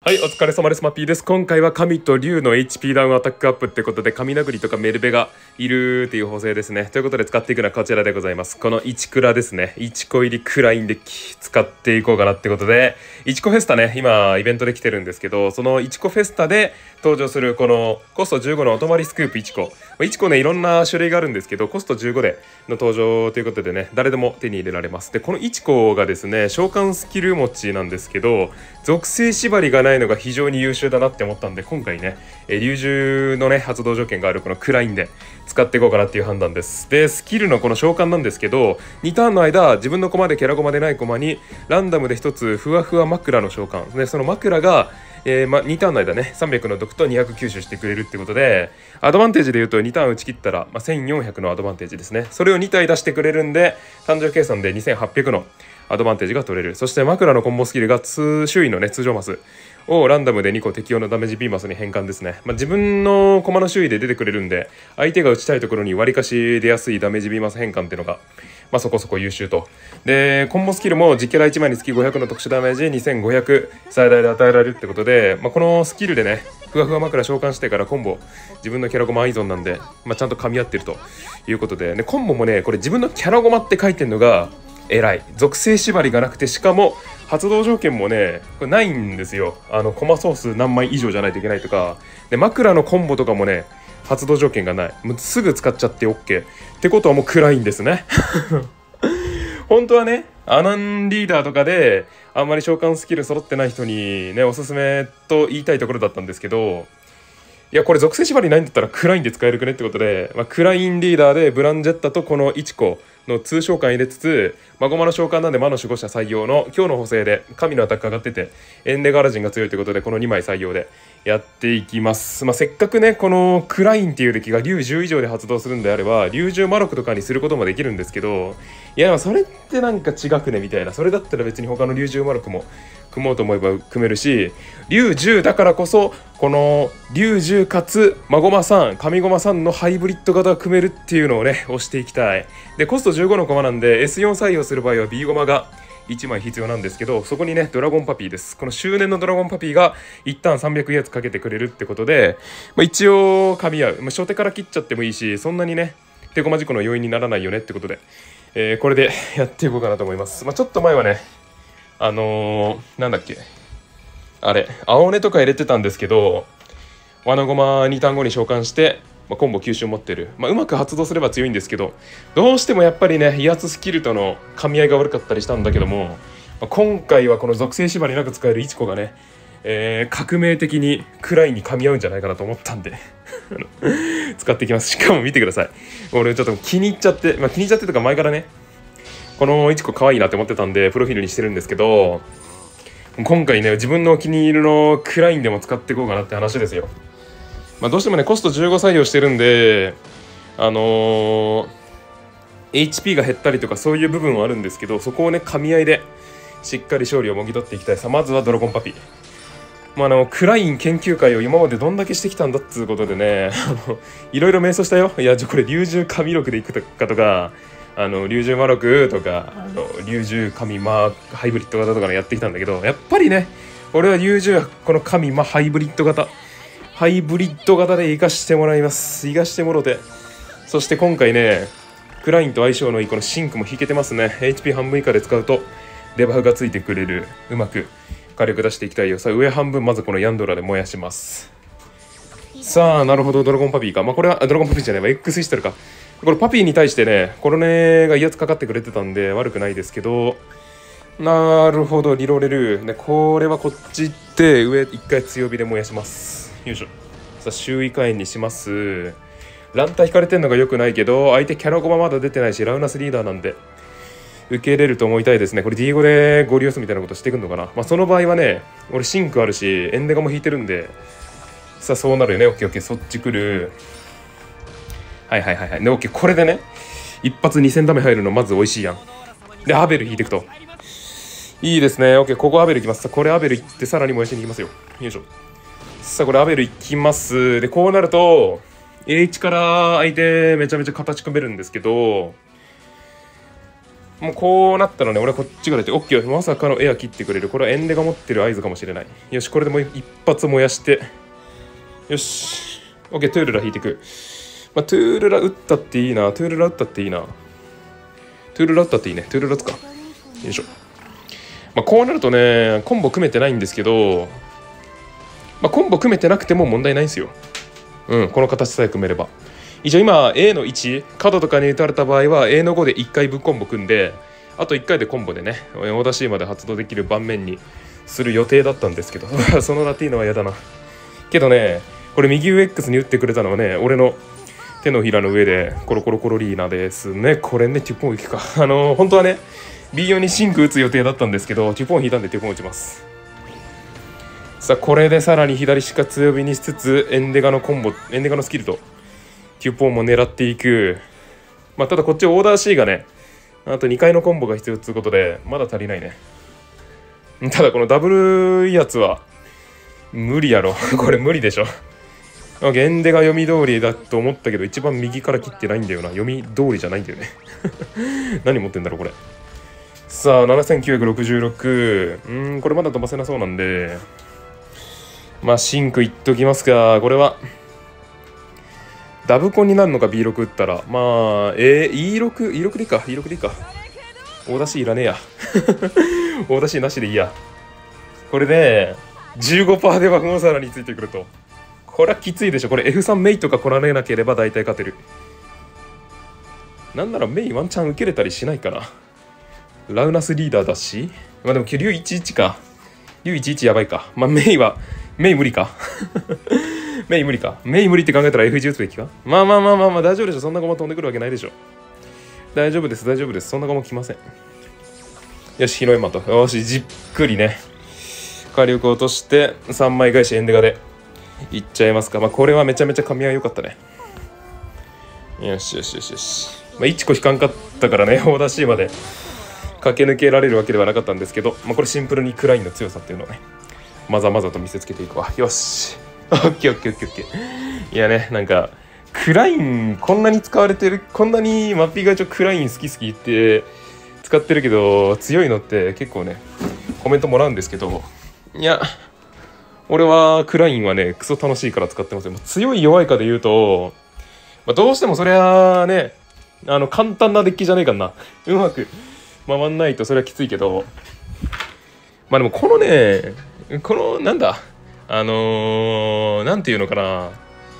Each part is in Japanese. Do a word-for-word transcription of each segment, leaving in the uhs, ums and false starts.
はい、お疲れ様です。マピーです。今回は神と竜の エイチピー ダウンアタックアップってことで、神殴りとかメルベがいるっていう補正ですね。ということで使っていくのはこちらでございます。このいちクラですね。いちこ入りクラインデッキ使っていこうかなってことで、いちこフェスタね、今イベントで来てるんですけど、そのいちこフェスタで登場するこのコストじゅうごのお泊まりスクープいちこ。いちこね、いろんな種類があるんですけど、コストじゅうごでの登場ということでね、誰でも手に入れられます。で、このいちこがですね、召喚スキル持ちなんですけど、属性縛りがないのが非常に優秀だなって思ったんで、今回ね、え竜獣のね発動条件があるこのクラインで使っていこうかなっていう判断です。で、スキルのこの召喚なんですけど、にターンの間自分の駒でキャラ駒でない駒にランダムでひとつふわふわ枕の召喚で、その枕がえーま、にターンの間ねさんびゃくの毒とにひゃく吸収してくれるってことで、アドバンテージでいうとにターン打ち切ったら、まあ、せんよんひゃくのアドバンテージですね。それをに体出してくれるんで、単純計算でにせんはっぴゃくのアドバンテージが取れる。そして枕のコンボスキルが周囲のね通常マスをランダムでにこ適用のダメージ B マスに変換ですね。まあ、自分の駒の周囲で出てくれるんで、相手が打ちたいところに割かし出やすいダメージ B マス変換っていうのが、まあ、そこそこ優秀と。で、コンボスキルも実キャラいちまいにつきごひゃくの特殊ダメージにせんごひゃく最大で与えられるってことで、まあ、このスキルでねふわふわ枕召喚してからコンボ自分のキャラゴマ依存なんで、まあ、ちゃんと噛み合ってるということで、でコンボもねこれ自分のキャラゴマって書いてるのが偉い。属性縛りがなくて、しかも発動条件もねこれないんですよ。あのコマソース何枚以上じゃないといけないとかで、枕のコンボとかもね発動条件がない。もうすぐ使っちゃって OK ってことはもう暗いんですね。本当はねアナンリーダーとかであんまり召喚スキル揃ってない人にねおすすめと言いたいところだったんですけど、いやこれ属性縛りないんだったらクラインで使えるくねってことで、まあ、クラインリーダーでブランジェッタとこのいちこの通召喚入れつつ、マゴマの召喚なんで魔の守護者採用の今日の補正で神のアタック上がっててエンデガラジンが強いということで、このにまい採用でやっていきます。まあ、せっかくねこのクラインっていうデッキが竜じゅう以上で発動するんであれば竜獣魔力とかにすることもできるんですけど、いやそれってなんか違くねみたいな。それだったら別に他の竜獣魔力も組もうと思えば組めるし、竜じゅうだからこそこの竜じゅうかつマゴマさん神ゴマさんのハイブリッド型が組めるっていうのをね押していきたい。でコストじゅうごの駒なんで エスよん 採用する場合は B ゴマがいちまい必要なんですけど、そこにねドラゴンパピーです。この周年のドラゴンパピーが一旦さんびゃく威圧かけてくれるってことで、まあ、一応噛み合う、まあ、初手から切っちゃってもいいし、そんなにね手駒事故の要因にならないよねってことで、えー、これでやっていこうかなと思います。まあ、ちょっと前はねあのー、なんだっけあれ青根とか入れてたんですけど、ワナゴマにターン後に召喚して、まあ、コンボ吸収持ってる、まあ、うまく発動すれば強いんですけど、どうしてもやっぱりね威圧スキルとの噛み合いが悪かったりしたんだけども、まあ、今回はこの属性縛りなく使えるいちこがね、えー、革命的にクラインに噛み合うんじゃないかなと思ったんで使っていきます。しかも見てください、俺ちょっと気に入っちゃって、まあ、気に入っちゃってとか前からねこのいちこ可愛いなって思ってたんでプロフィールにしてるんですけど、今回ね自分のお気に入りのクラインでも使っていこうかなって話ですよ。まあ、どうしてもねコストじゅうご採用してるんで、あのー、エイチピー が減ったりとかそういう部分はあるんですけど、そこをね噛み合いでしっかり勝利をもぎ取っていきたい。さあまずはドラゴンパピー、まあ、あのクライン研究会を今までどんだけしてきたんだっつうことでねいろいろ迷走したよ。いやじゃこれ竜獣神力でいくかとか、あの竜獣魔力とかあの竜獣神魔ハイブリッド型とかのやってきたんだけど、やっぱりね俺は竜獣この神魔ハイブリッド型ハイブリッド型で生かしてもらいます。生かしてもろて、そして今回ねクラインと相性のいいこのシンクも引けてますね。 エイチピー 半分以下で使うとデバフがついてくれる。うまく火力出していきたいよ。さあ上半分まずこのヤンドラで燃やします。さあなるほどドラゴンパピーか。まあこれはドラゴンパピーじゃないわ X システルか。これパピーに対してねコロネが威圧かかってくれてたんで悪くないですけど、なるほどリローレルで、これはこっち行って上一回強火で燃やします。よいしょ。さあ周囲火炎にします。ランタ引かれてんのが良くないけど、相手キャラゴマまだ出てないしラウナスリーダーなんで受け入れると思いたいですね。これ ディーご でゴリ押すみたいなことしてくんのかな。まあその場合はね俺シンクあるしエンデガも引いてるんで、さあそうなるよね。オッケーオッケー、そっち来る。はいはいはいはい。でオッケー、これでね一発にせんダメ入るのまず美味しいやん。でアベル引いていくといいですね。オッケー、ここアベルいきます。さあこれアベルいってさらに燃やしに行きますよ。よいしょ。さあこれアベルいきます。でこうなると エイチ から相手めちゃめちゃ形組めるんですけど、 もうこうなったらね、俺はこっちからやって、オッケー、まさかのエア切ってくれる。これはエンデが持ってる合図かもしれない。よし、これでもう一発燃やして、よし、オッケー、トゥールラ引いていく。まあ、トゥールラ打ったっていいな、トゥールラ打ったっていいな。トゥールラ打ったっていいね、トゥールラ打つか。よいしょ。まあ、こうなるとね、コンボ組めてないんですけど、まあ、コンボ組めてなくても問題ないんですよ。うん、この形さえ組めれば。一応今 エー のいち、角とかに打たれた場合は エー のごでいっかい分コンボ組んで、あといっかいでコンボでね、オーダー C まで発動できる盤面にする予定だったんですけど、そのラティーノは嫌だな。けどね、これ右上 X に打ってくれたのはね、俺の手のひらの上でコロコロコロリーナですね。これね、テュポン行くか。あのー、本当はね、ビーよん にシンク打つ予定だったんですけど、テュポン引いたんでテュポン打ちます。さあ、これでさらに左しか強火にしつつ、エンデガのコンボ、エンデガのスキルと、テュポンも狙っていく。まあ、ただこっちオーダー C がね、あとにかいのコンボが必要ということで、まだ足りないね。ただこのダブルやつは、無理やろ。これ無理でしょ。エンデが読み通りだと思ったけど、一番右から切ってないんだよな。読み通りじゃないんだよね。何持ってんだろう、これ。さあ、ななせんきゅうひゃくろくじゅうろく。うーん、これまだ飛ばせなそうなんで、まあ、シンクいっときますか。これは、ダブコンになるのか ビーろく 打ったら。まあ、えー、イーろく、イーろく でいいか、イーろく でいいか。大出しいらねえや。大出しなしでいいや。これで、じゅうごパーセント でバフもさらについてくると。これはきついでしょ。これ エフスリー メイとか来られなければ大体勝てる。なんならメイワンチャン受けれたりしないかな。ラウナスリーダーだし。まあでも、リュウいちいちか。リュウいちいちやばいか。まあメイは、メイ無理か。メイ無理か。メイ無理って考えたら エフじゅう 打つべきか。まあまあまあまあまあ大丈夫でしょ。そんなゴマ飛んでくるわけないでしょ。大丈夫です、大丈夫です。そんなゴマ来ません。よし、ヒロエマと。よし、じっくりね。火力落としてさんまい返しエンデガでいっちゃいますか。まあこれはめちゃめちゃ噛み合い良かったね。よしよしよしよし。まあいちこ引かんかったからね、オーダー C まで駆け抜けられるわけではなかったんですけど、まあこれシンプルにクラインの強さっていうのをね、まざまざと見せつけていくわ。よし。オッケーオッケーオッケーオッケー。いやね、なんか、クライン、こんなに使われてる、こんなにマッピーが一応クライン好き好きって使ってるけど、強いのって結構ね、コメントもらうんですけど、いや、俺はクラインはね、クソ楽しいから使ってますよ。強い弱いかで言うと、まあ、どうしてもそれはね、あの、簡単なデッキじゃねえかな。うまく回んないとそれはきついけど、まあでもこのね、この、なんだ、あのー、なんていうのかな。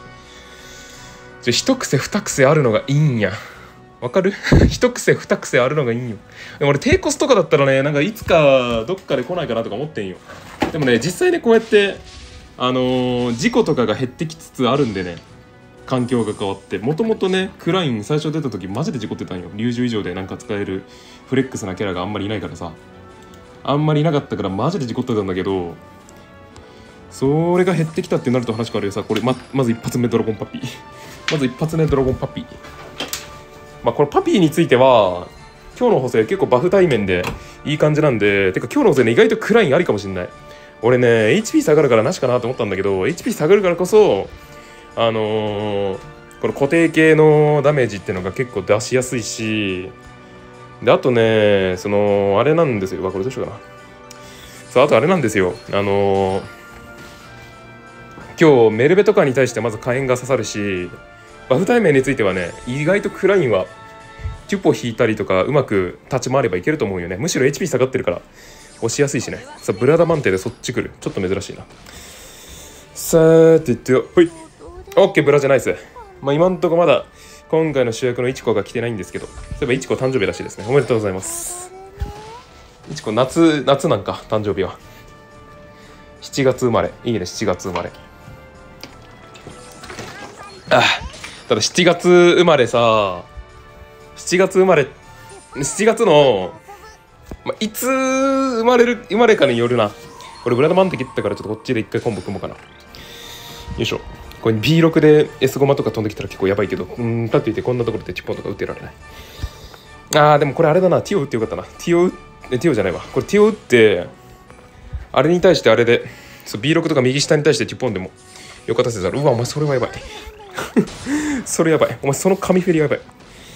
一癖二癖あるのがいいんや。わかる？一癖二癖あるのがいいんよ。でも俺低コスとかだったらね、なんかいつかどっかで来ないかなとか思ってんよ。でもね、実際ね、こうやって、あのー、事故とかが減ってきつつあるんでね、環境が変わって、もともとね、クライン最初出た時マジで事故ってたんよ。リュウジュ以上でなんか使えるフレックスなキャラがあんまりいないからさ。あんまりいなかったからマジで事故ってたんだけど、それが減ってきたってなると話変わるよさ。これ ま, まず一発目ドラゴンパピー。まず一発目ドラゴンパピー。まあこのパピーについては今日の補正結構バフ対面でいい感じなんで、てか今日の補正ね意外とクラインありかもしんない。俺ね エイチピー 下がるからなしかなと思ったんだけど、 エイチピー 下がるからこそあのー、この固定系のダメージっていうのが結構出しやすいし、であとねそのあれなんですよ。わこれどうしようかな。そうあとあれなんですよ。あのー、今日メルベとかに対してまず火炎が刺さるし、バフ対面についてはね意外とクラインはテュポ引いたりとかうまく立ち回ればいけると思うよね。むしろ エイチピー 下がってるから押しやすいしね。さあブラダマンテでそっち来る、ちょっと珍しいな。さーてとほい、オッケーブラじゃないです。まあ今んとこまだ今回の主役のイチコが来てないんですけど、そういえばイチコ誕生日らしいですね。おめでとうございます。イチコ夏夏なんか誕生日はしちがつ生まれ。いいね、しちがつ生まれ。あただしちがつ生まれさ、しちがつ生まれしちがつの、まあ、いつ生まれる生まれかによるな。これブラドマンテ切ったからちょっとこっちで一回コンボ組もうかな。よいしょ。これ ビーろく で S ゴマとか飛んできたら結構やばいけど、うーん、かっていてこんなところでチッポンとか打ってられない。あーでもこれあれだな、ティオ打ってよかったな。ティオえティオじゃないわ。これティオ打ってあれに対してあれでそう ビーろく とか右下に対してチッポンでもよかったせざる。うわお前それはやばい。それやばい。お前その紙フェリやばい。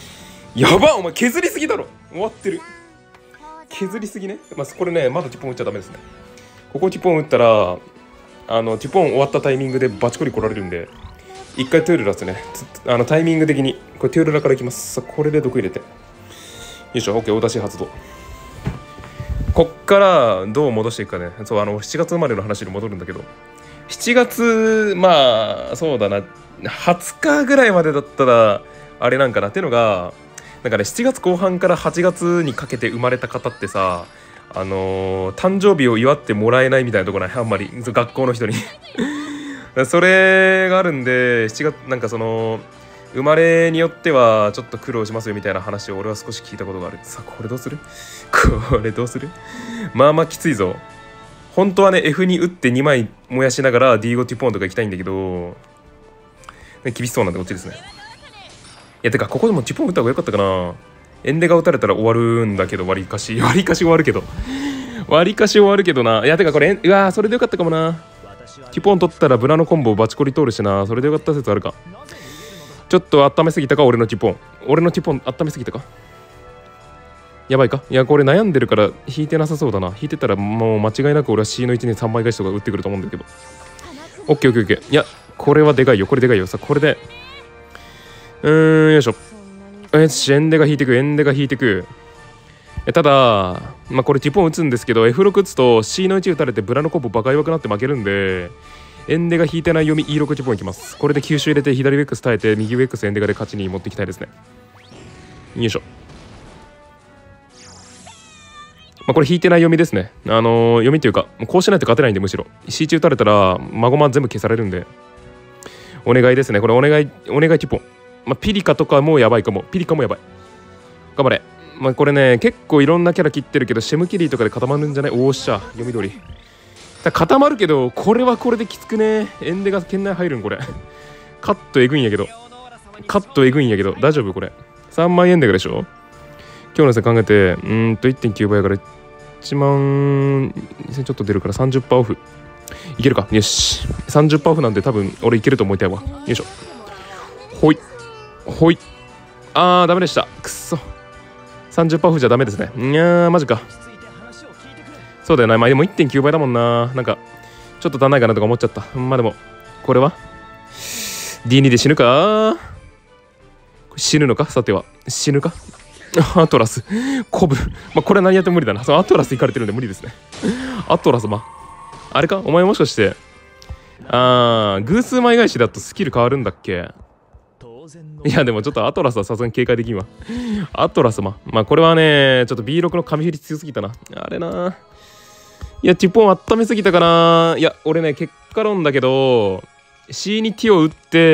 やばお前削りすぎだろ。終わってる。削りすぎね。まあ、これね、まだティポン打っちゃダメですね。ここティポン打ったら、あの、ティポン終わったタイミングでバチコリ来られるんで、一回トゥールラスね、あのタイミング的に、これトゥールラからいきます。さあ、これで毒入れて。よいしょ、OK、お出し発動。こっからどう戻していくかね。そう、あの、しちがつ生まれの話に戻るんだけど、しちがつ、まあ、そうだな、はつかぐらいまでだったら、あれなんかなっていうのが、なんかね、しちがつこう半からはちがつにかけて生まれた方ってさ、あのー、誕生日を祝ってもらえないみたいなところない、あんまり学校の人にそれがあるんで、しちがつなんかその生まれによってはちょっと苦労しますよみたいな話を俺は少し聞いたことがある。さあこれどうするこれどうするまあまあきついぞ。本当はね エフに 打ってにまい燃やしながら ディーご ティポンとか行きたいんだけど、ね、厳しそうなんでこっちですね。いやてかここでもティポン打った方がよかったかな。エンデが打たれたら終わるんだけど、割りかし割りかし終わるけど割りかし終わるけどな。いやてかこれうわーそれでよかったかもな。ティポン取ったらブラのコンボをバチコリ通るしな。それでよかった説あるか。ちょっと温めすぎたか俺のティポン。俺のティポン温めすぎたか。やばいか。いやこれ悩んでるから引いてなさそうだな。引いてたらもう間違いなく俺は C のいちにさんばい返しとか打ってくると思うんだけど。オッケーオッケーオッケー。いやこれはでかいよ。これでかいよ。さこれでうーんよいしょ。よしエンデが引いてくエンデが引いてく。えただまあこれティポン打つんですけど エフろく 打つと シー のいち打たれてブラのコンボバカ弱くなって負けるんで、エンデが引いてない読み イーろく ティポンいきます。これで吸収入れて左ウェックス耐えて右ウェックスエンデガで勝ちに持っていきたいですね。よいしょ。まあこれ引いてない読みですね。あのー、読みっていうかこうしないと勝てないんで、むしろ シー 中打たれたらマゴマ全部消されるんでお願いですね。これお願いお願いティポン。まあ、ピリカとかもやばいかも。ピリカもやばい。頑張れ。まあ、これね、結構いろんなキャラ切ってるけど、シェムキリーとかで固まるんじゃない？おーっしゃ。読み通り。だ固まるけど、これはこれできつくね。エンデが圏内入るん、これ。カットえぐいんやけど。カットえぐいんやけど。大丈夫これ。さんまんえんでぐらいでしょ？今日のせ考えて、うーんと いってんきゅうばいやからいちまんちょっと出るから さんじゅっパーセント オフ。いけるか。よし。さんじゅっパーセント オフなんで多分俺いけると思いたいわ。よいしょ。ほい。ほい。あー、ダメでした。くっそ。さんじゅっパーセント オフじゃダメですね。いやー、マジか。そうだよな。まあでも いってんきゅうばいだもんな。なんか、ちょっと足んないかなとか思っちゃった。まあでも、これは ディーツー で死ぬか死ぬのかさては。死ぬかアトラス。コブ。まあこれは何やっても無理だな。そう、アトラス行かれてるんで無理ですね。アトラス、まあ。あれかお前もしかして、あー、偶数枚返しだとスキル変わるんだっけ？いやでもちょっとアトラスはさすがに警戒できんわ。アトラスま。まあこれはね、ちょっと ビーろく の紙振り強すぎたな。あれな。いや、ティポン温めすぎたかな。いや、俺ね、結果論だけど、シー に T を打って、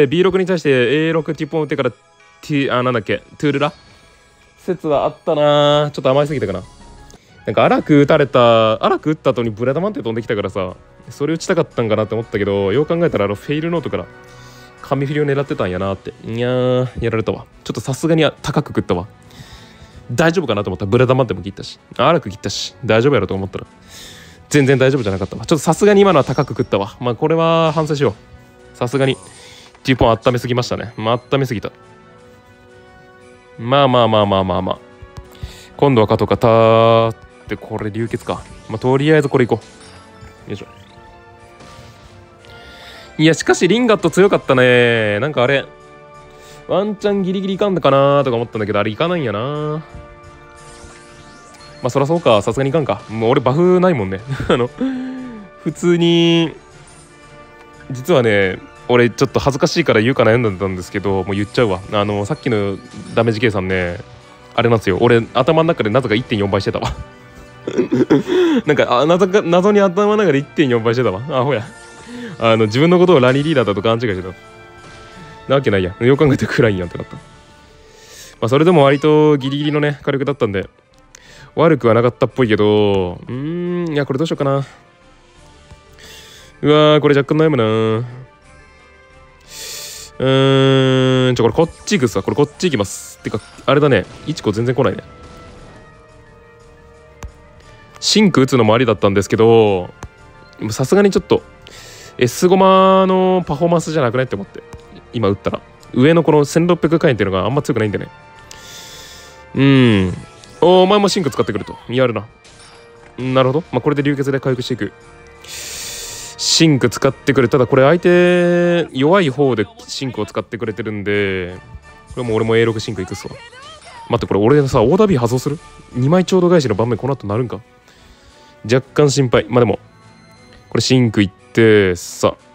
ビーろく に対して エーろく ティポン打ってから T、あ、なんだっけ、トゥールラ説はあったな。ちょっと甘いすぎたかな。なんか荒く打たれた、荒く打った後にブラダマンって飛んできたからさ、それ打ちたかったんかなって思ったけど、よう考えたらあのフェイルノートから紙振りを狙ってたんやなって。いやー、やられたわ。ちょっとさすがに高く食ったわ。大丈夫かなと思ったらブラダマンっても切ったし、荒く切ったし、大丈夫やろと思ったら、全然大丈夫じゃなかったわ。ちょっとさすがに今のは高く食ったわ。まあこれは反省しよう。さすがにティーポン温めすぎましたね。まあ温めすぎた。まあまあまあまあまあまあ。今度はカトカタってこれ流血か。まあとりあえずこれいこう。よいしょ。いやしかしリンガット強かったね。なんかあれワンチャンギリギリいかんのかなとか思ったんだけど、あれいかないんやな。まあそらそうか、さすがにいかんか。もう俺バフないもんね。あの普通に実はね、俺ちょっと恥ずかしいから言うか悩んだんですけど、もう言っちゃうわ。あのさっきのダメージ計算ね、あれなんですよ。俺頭の中でなぜか いってんよん 倍してたわ。なんかあ謎か謎に頭の中で いってんよん 倍してたわ。あほや。あの自分のことをラニーリーダーだと勘違いしてた。なわけないや。よく考えて暗いんやってなった。まあそれでも割とギリギリのね火力だったんで悪くはなかったっぽいけど、うーん、いやこれどうしようかな。うわー、これ若干悩むなー。うーん、ちょこれこっち行くっすわ。これこっち行きます。てかあれだね、いちこ全然来ないね。シンク打つのもありだったんですけど、さすがにちょっと S ゴマのパフォーマンスじゃなくないって思って今打ったら上のこのせんろっぴゃくかいっていうのがあんま強くないんでね。 うん。お前もシンク使ってくると。やるな。なるほど。まあ、これで流血で回復していく。シンク使ってくる。ただこれ相手弱い方でシンクを使ってくれてるんで、これも俺も エーろく シンクいくっすわ。待って、これ俺さ、オーダー B 発動する ?に 枚ちょうど返しの盤面この後なるんか。若干心配。まあでも、これシンクいって、さあ。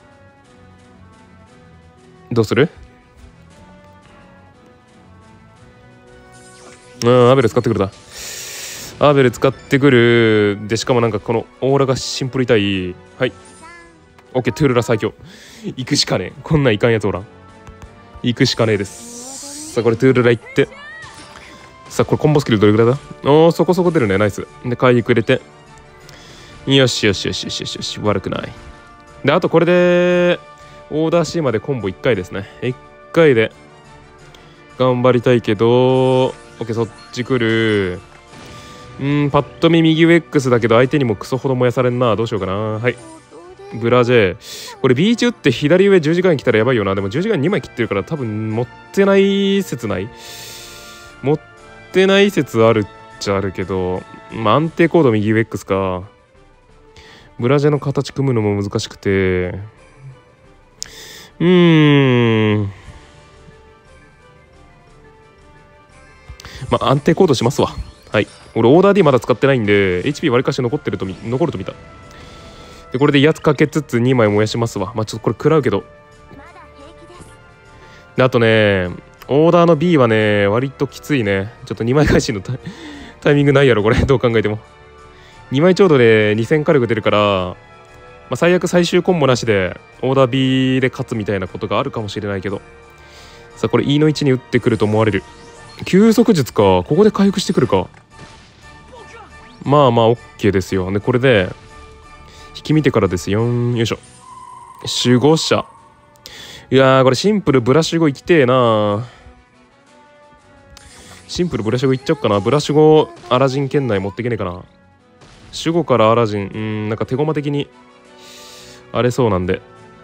どうする？うん、アベル使ってくるだ。アーベル使ってくる。で、しかもなんかこのオーラがシンプル痛い。はい。オッケー、トゥールラ最強。行くしかねえ。こんなんいかんやつおらん。行くしかねえです。さあ、これトゥールラ行って。さあ、これコンボスキルどれぐらいだ？おー、そこそこ出るね。ナイス。で、回復入れて。よしよしよしよしよしよし。悪くない。で、あとこれで、オーダー C までコンボいっかいですね。いっかいで頑張りたいけど、オッケー、そっち来る。うん、パッと見右上 X だけど相手にもクソほど燃やされんな。どうしようかな。はい。ブラジェ。これビーチ打って左上じゅうじかん来たらやばいよな。でもじゅうじかんにまい切ってるから多分持ってない説ない。持ってない説あるっちゃあるけど、まあ、安定コード右上 X か。ブラジェの形組むのも難しくて。うーん。まあ安定コードしますわ。はい。俺オーダー D まだ使ってないんで エイチピー 割りかし残ってるとみ残ると見た。でこれで威圧かけつつにまい燃やしますわ。まあちょっとこれ食らうけど。であとねオーダーの B はね割ときついね。ちょっとにまい返しの タ, タイミングないやろこれ。どう考えてもにまいちょうどでにせん火力出るから、まあ、最悪最終コンボなしでオーダー B で勝つみたいなことがあるかもしれないけど、さあこれ E の位置に打ってくると思われる。急速術か。ここで回復してくるか。まあまあ OK ですよ。でこれで引き見てからですよ。よいしょ。守護者。いやーこれシンプルブラシュゴいきてえな。シンプルブラシュゴいっちゃおっかな。ブラシュゴアラジン圏内持ってけねえかな。守護からアラジン、うーんなんか手駒的にあれそうなんで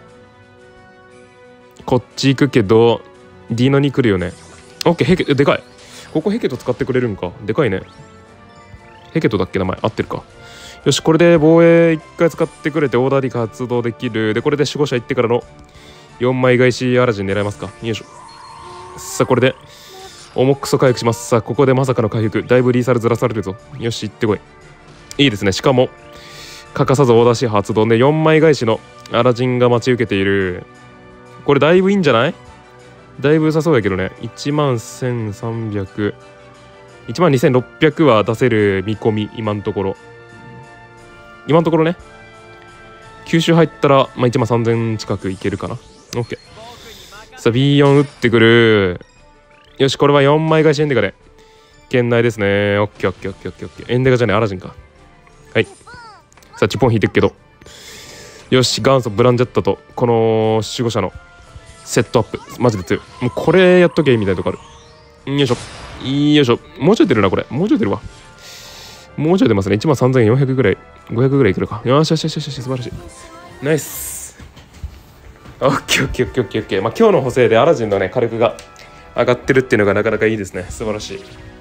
こっち行くけど D のに来るよね。オッケー、ヘケでかい。ここヘケト使ってくれるんか。でかいね。ヘケトだっけ名前合ってるか。よし、これで防衛いっかい使ってくれてオーダー D 発動できる。でこれで守護者行ってからのよんまい返しアラジン狙いますか。よいしょ。さあこれで重くそ回復します。さあここでまさかの回復。だいぶリーサルずらされるぞ。よし行ってこい。いいですね。しかも欠かさずオーダー C 発動でよんまい返しのアラジンが待ち受けている。これだいぶいいんじゃない？だいぶ良さそうやけどね。いちまんせんさんびゃく いちまんにせんろっぴゃくは出せる見込み。今のところ今のところね。吸収入ったら、まあ、いちまんさんぜん近くいけるかな。 OK。 さあ ビーよん 打ってくる。よしこれはよんまい返しエンデガで圏内ですね。 OKOKOKOK。 エンデガじゃねえアラジンか。はい。さあチポン引いてくけど、よし元祖ブランジェッタとこの守護者のセットアップマジで強い。もうこれやっとけみたいなとこある。よいしょよいしょ。もうちょい出るなこれ。もうちょい出るわ。もうちょい出ますね。いちまんさんぜんよんひゃくぐらいごひゃくぐらいいくるか。よしよしよしよし素晴らしい。ナイス。オッケーオッケーオッケーオッケーオッケー。まあ今日の補正でアラジンのね火力が上がってるっていうのがなかなかいいですね。素晴らしい。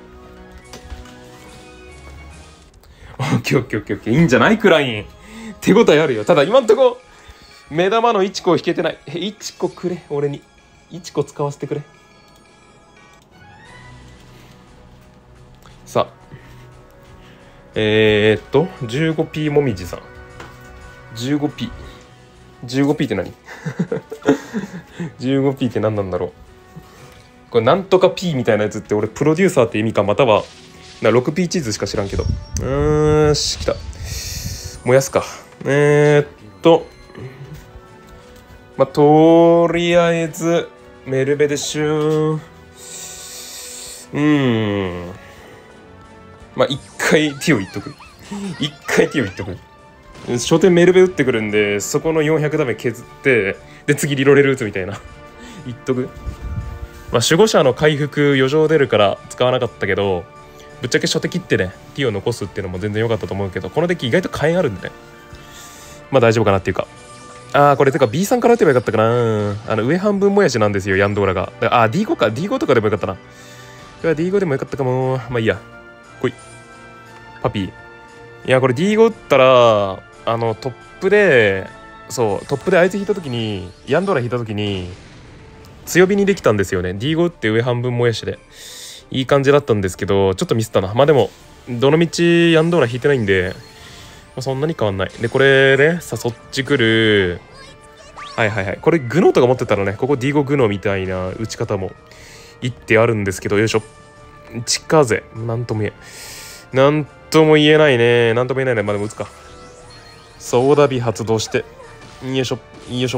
オッケーオッケーオッケーオッケー。いいんじゃないクライン。手応えあるよ。ただ今んとこ目玉のいちこを引けてない。いちこくれ俺に。いちこ使わせてくれ。さあえー、っと じゅうごピー もみじさん じゅうごピー じゅうごピー って何じゅうごピー って何なんだろう。これなんとか P みたいなやつって俺プロデューサーって意味かまたはな ろくピー 地図しか知らんけど。うーんしきた燃やすか。えー、っとまあとりあえずメルベでしゅー。うーんまあ一回手を言っとく。一回手を言っとく。初手メルベ打ってくるんでそこのよんひゃくダメ削ってで次リロレル打つみたいな言っとく。まあ守護者の回復余剰出るから使わなかったけどぶっちゃけ初手切ってね T を残すっていうのも全然良かったと思うけどこのデッキ意外と火炎あるんでねまあ大丈夫かなっていうか。あーこれてか B さんから打てばよかったかな。あの上半分もやしなんですよヤンドーラが。あー ディーご か ディーご とかでもよかったな。 れは ディーご でもよかったかも。まあいいや。来い。パピー。いや、これ ディーご 打ったら、あの、トップで、そう、トップであいつ引いたときに、ヤンドーラ引いたときに、強火にできたんですよね。ディーご 打って上半分もやしで。いい感じだったんですけど、ちょっとミスったな。まあでも、どのみちヤンドーラ引いてないんで、まあ、そんなに変わんない。で、これね、さ、そっち来る。はいはいはい。これ、グノーとか持ってたらね、ここ ディーご グノーみたいな打ち方も一手あるんですけど、よいしょ。地風。なんとも言え。なんとも言えないね。なんとも言えないね。まあでも打つか。ソーダビ発動して。よいしょ。よいしょ。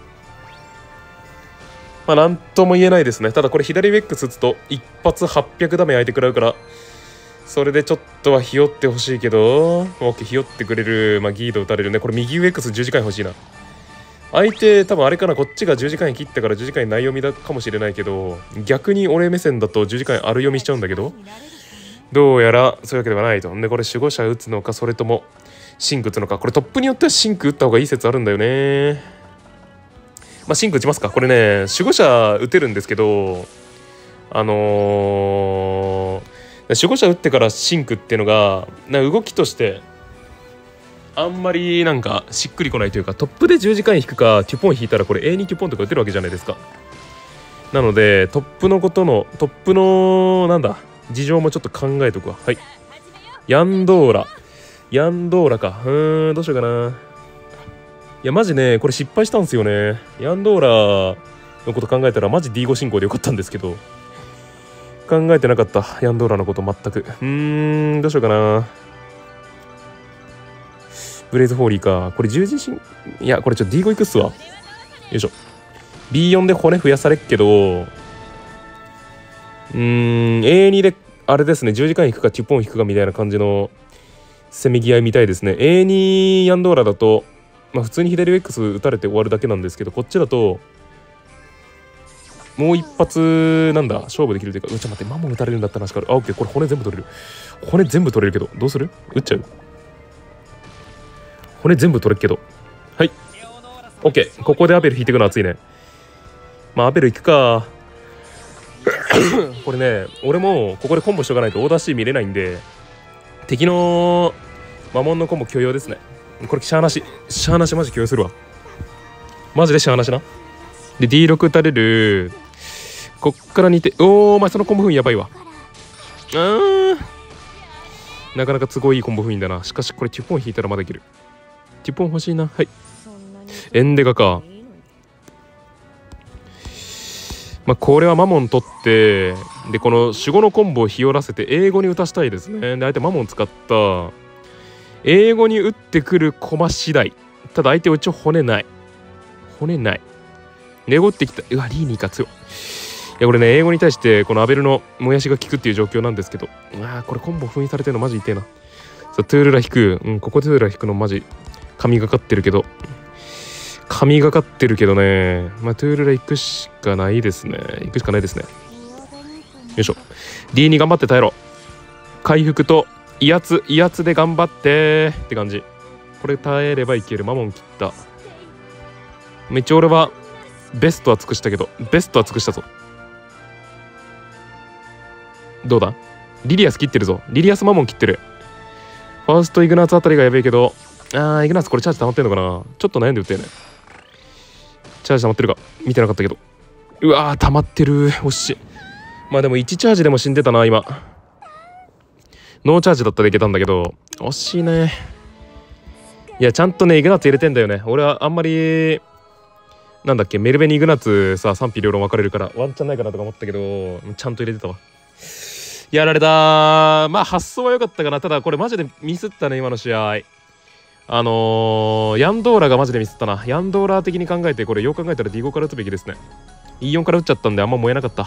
まあなんとも言えないですね。ただこれ左ウェックス打つと一発はっぴゃくダメ相手食らうから、それでちょっとはひよってほしいけど、オッケー、ひよってくれる。まあギード打たれるね。これ右ウェックスじゅうじかん欲しいな。相手多分あれかな、こっちがじゅうじかん切ったからじゅうじかん内読みだかもしれないけど、逆に俺目線だとじゅうじかんある読みしちゃうんだけど、どうやらそういうわけではないと。でこれ守護者打つのか、それともシンク打つのか。これトップによってはシンク打った方がいい説あるんだよね。まあシンク打ちますか。これね、守護者打てるんですけど、あのー、守護者打ってからシンクっていうのがな動きとしてあんまりなんかしっくりこないというか、トップでじゅうじかん引くかテュポン引いたらこれ エーツー テュポンとか打てるわけじゃないですか。なのでトップのことのトップのなんだ事情もちょっと考えとくわ。はい、ヤンドーラヤンドーラか。うーん、どうしようかな。いやマジねこれ失敗したんですよね。ヤンドーラのこと考えたらマジ ディーご 進行でよかったんですけど、考えてなかったヤンドーラのこと全く。うーん、どうしようかな。ブレイズフォーリーか。これじゅうじ進、いやこれちょっと ディーご いくっすわ。よいしょ。 ビーよん で骨増やされっけど、うーん エーツー であれですね、じゅうじかん引くかテュポン引くかみたいな感じのせめぎ合いみたいですね。 エーツー ヤンドーラだとまあ普通に左ウェックス打たれて終わるだけなんですけど、こっちだともう一発なんだ勝負できるというか、うちょっと待って、マモン打たれるんだったら話かある。あ、オッケー、これ骨全部取れる。骨全部取れるけどどうする？打っちゃう？骨全部取れっけど、はい OK。 ここでアベル引いていくの熱いね。まあアベルいくかこれね俺もここでコンボしとかないとオーダー C 見れないんで、敵の魔物のコンボ許容ですね。これシャーなしシャーなしマジ許容するわ。マジでシャーなしな。で ディーろく 打たれる。こっからにて、おーお前そのコンボ封印やばいわ。あーなかなか都合いいコンボ封印だな。しかしこれテュポン引いたらまだいける。テュポン欲しいな。はい、エンデガか。まあこれはマモン取って、でこの守護のコンボを日和らせて英語に打たしたいですね。で相手マモン使った英語に打ってくる駒次第。ただ相手うち骨ない骨ないネゴってきた。うわリーニーか強い。いやこれね英語に対してこのアベルのもやしが効くっていう状況なんですけど、うわこれコンボ封印されてるのマジ痛えな。そうトゥールラ引く、うん、ここトゥールラ引くのマジ神がかってるけど神がかってるけどね、まあトゥールラ行くしかないですね。行くしかないですね。よいしょ。 ディーに 頑張って耐えろ。回復と威圧威圧で頑張ってって感じ。これ耐えればいける。マモン切った。めっちゃ俺はベストは尽くしたけど、ベストは尽くしたぞ。どうだリリアス切ってるぞ。リリアスマモン切ってる。ファーストイグナーツあたりがやべえけど、あーイグナーツこれチャージ溜まってんのかな。ちょっと悩んで打ってね。チャージ溜まってるか見てなかったけど、うわー溜まってる。惜しい。まあでもいちチャージでも死んでたな今。ノーチャージだったらいけたんだけど惜しいね。いやちゃんとねイグナーツ入れてんだよね。俺はあんまりなんだっけメルベにイグナーツさ賛否両論分かれるからワンチャンないかなとか思ったけど、ちゃんと入れてたわ。やられたー。まあ発想は良かったかな。ただこれマジでミスったね今の試合。あのー、ヤンドーラがマジでミスったな。ヤンドーラ的に考えてこれよく考えたら ディーご から打つべきですね。イーよん から打っちゃったんであんま燃えなかった。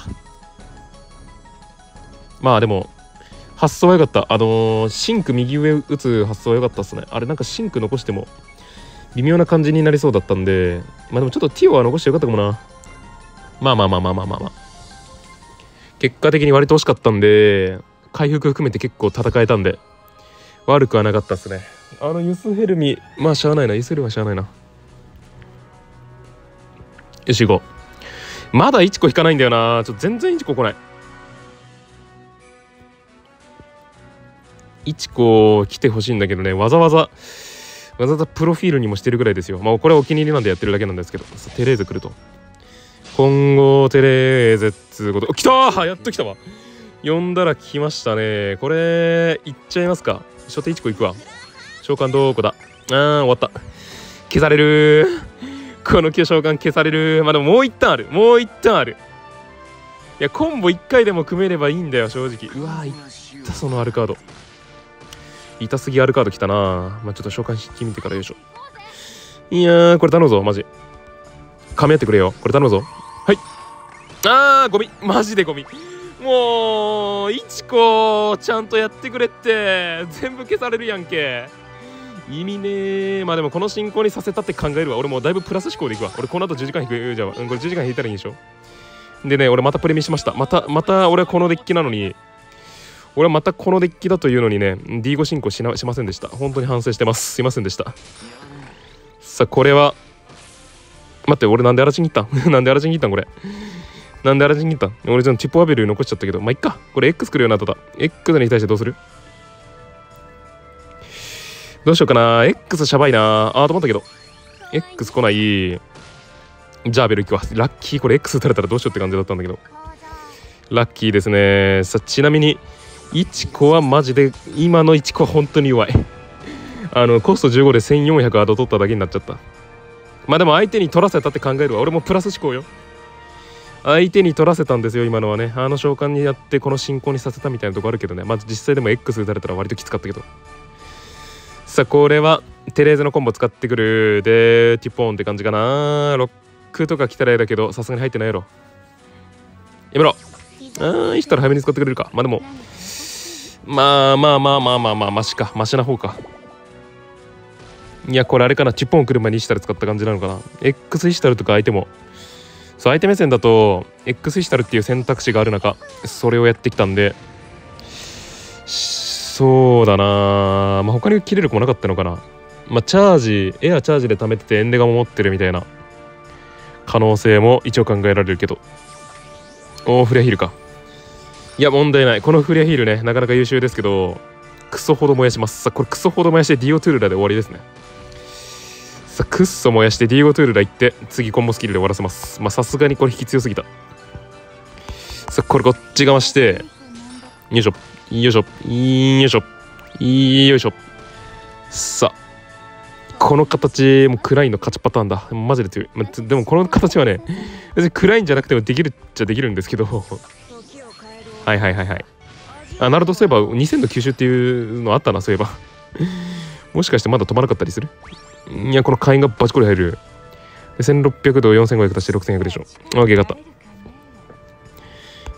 まあでも発想は良かった。あのー、シンク右上打つ発想は良かったっすね。あれなんかシンク残しても微妙な感じになりそうだったんで、まあでもちょっとティオは残してよかったかもな。まあまあまあまあまあまあまあ結果的に割と惜しかったんで、回復含めて結構戦えたんで悪くはなかったっすね。あのユスヘルミまあしゃあないな。ユスヘルミはしゃあないな。よし行こう。まだいちこ引かないんだよな。ちょっと全然いちこ来ない。 いちこ来てほしいんだけどね、わざわざわざわざプロフィールにもしてるぐらいですよ。まあこれはお気に入りなんでやってるだけなんですけど、テレーゼ来ると今後テレーゼっつうこと。来たー、やっと来たわ。呼んだら来ましたね。これいっちゃいますか。初手いちこ行くわ。召喚どこだ。あー終わった。消されるこの召喚消される。まあでももう一旦ある、もう一旦ある。いやコンボいっかいでも組めればいいんだよ正直。うわーいったそのアルカード。痛すぎアルカード来たな。まあちょっと召喚してみてからよいしょ。いやーこれ頼むぞマジ。噛み合ってくれよこれ頼むぞ。はい。あーゴミ、マジでゴミ。もういちこちゃんとやってくれって。全部消されるやんけ。意味ねー。まあでもこの進行にさせたって考えるわ。俺もうだいぶプラス思考でいくわ。俺この後じゅうじかん引くじゃん。うんこれじゅうじかん引いたらいいでしょ。でね俺またプレミしました。またまた俺はこのデッキなのに俺はまたこのデッキだというのにね ディーご 進行しなしませんでした。本当に反省してます。すいませんでした。さあこれは待って俺なんでアラチン切ったんなんでアラチン切ったんこれ。なんでアラチン切ったん俺じゃんチップアベル残しちゃったけどまあいっか。これ X 来るようになっただ。X に対してどうする。どうしようかな。 X シャバいなあーと思ったけど X 来ない。じゃあベル行くわ。ラッキー。これ X 打たれたらどうしようって感じだったんだけどラッキーですね。さあちなみにいちこはマジで今のいちこは本当に弱いあのコストじゅうごでせんよんひゃくアド取っただけになっちゃった。まあでも相手に取らせたって考えるわ。俺もプラス思考よ。相手に取らせたんですよ今のはね。あの召喚にやってこの進行にさせたみたいなとこあるけどね。まず実際でも X 打たれたら割ときつかったけど。さあこれはテレーゼのコンボ使ってくるでティポーンって感じかな。ロックとか来たらええだけどさすがに入ってないやろ。やめろ。あー、したら早めに使ってくれるか。まあでもまあまあまあまあまあまあマシか。マシな方か。いやこれあれかな。チッポン来る前にイシタル使った感じなのかな。 X イシタルとか相手もそう相手目線だと X イシタルっていう選択肢がある中それをやってきたんでそうだな。まあ他に切れる子もなかったのかな。まあチャージエアチャージで貯めててエンデガも持ってるみたいな可能性も一応考えられるけど。おーフレアヒールか。いや問題ない。このフレアヒールねなかなか優秀ですけどクソほど燃やします。さあこれクソほど燃やしてディオトゥールラで終わりですね。さあクッソ燃やしてディオトゥールラ行って次コンボスキルで終わらせます。まあさすがにこれ引き強すぎた。さあこれこっち側してよいしょよいしょよいしょよいしょ。さあこの形もクラインの勝ちパターンだ。マジで強い、まあ、でもこの形はね別にクラインじゃなくてもできるっちゃできるんですけどはいはいはいはい。あなるとそういえばにせんの吸収っていうのあったなそういえばもしかしてまだ止まらなかったりする。いやこの火炎がバチコリ入る。でせんろっぴゃくとよんせんごひゃく足してろくせんひゃくでしょ。オッケー勝った。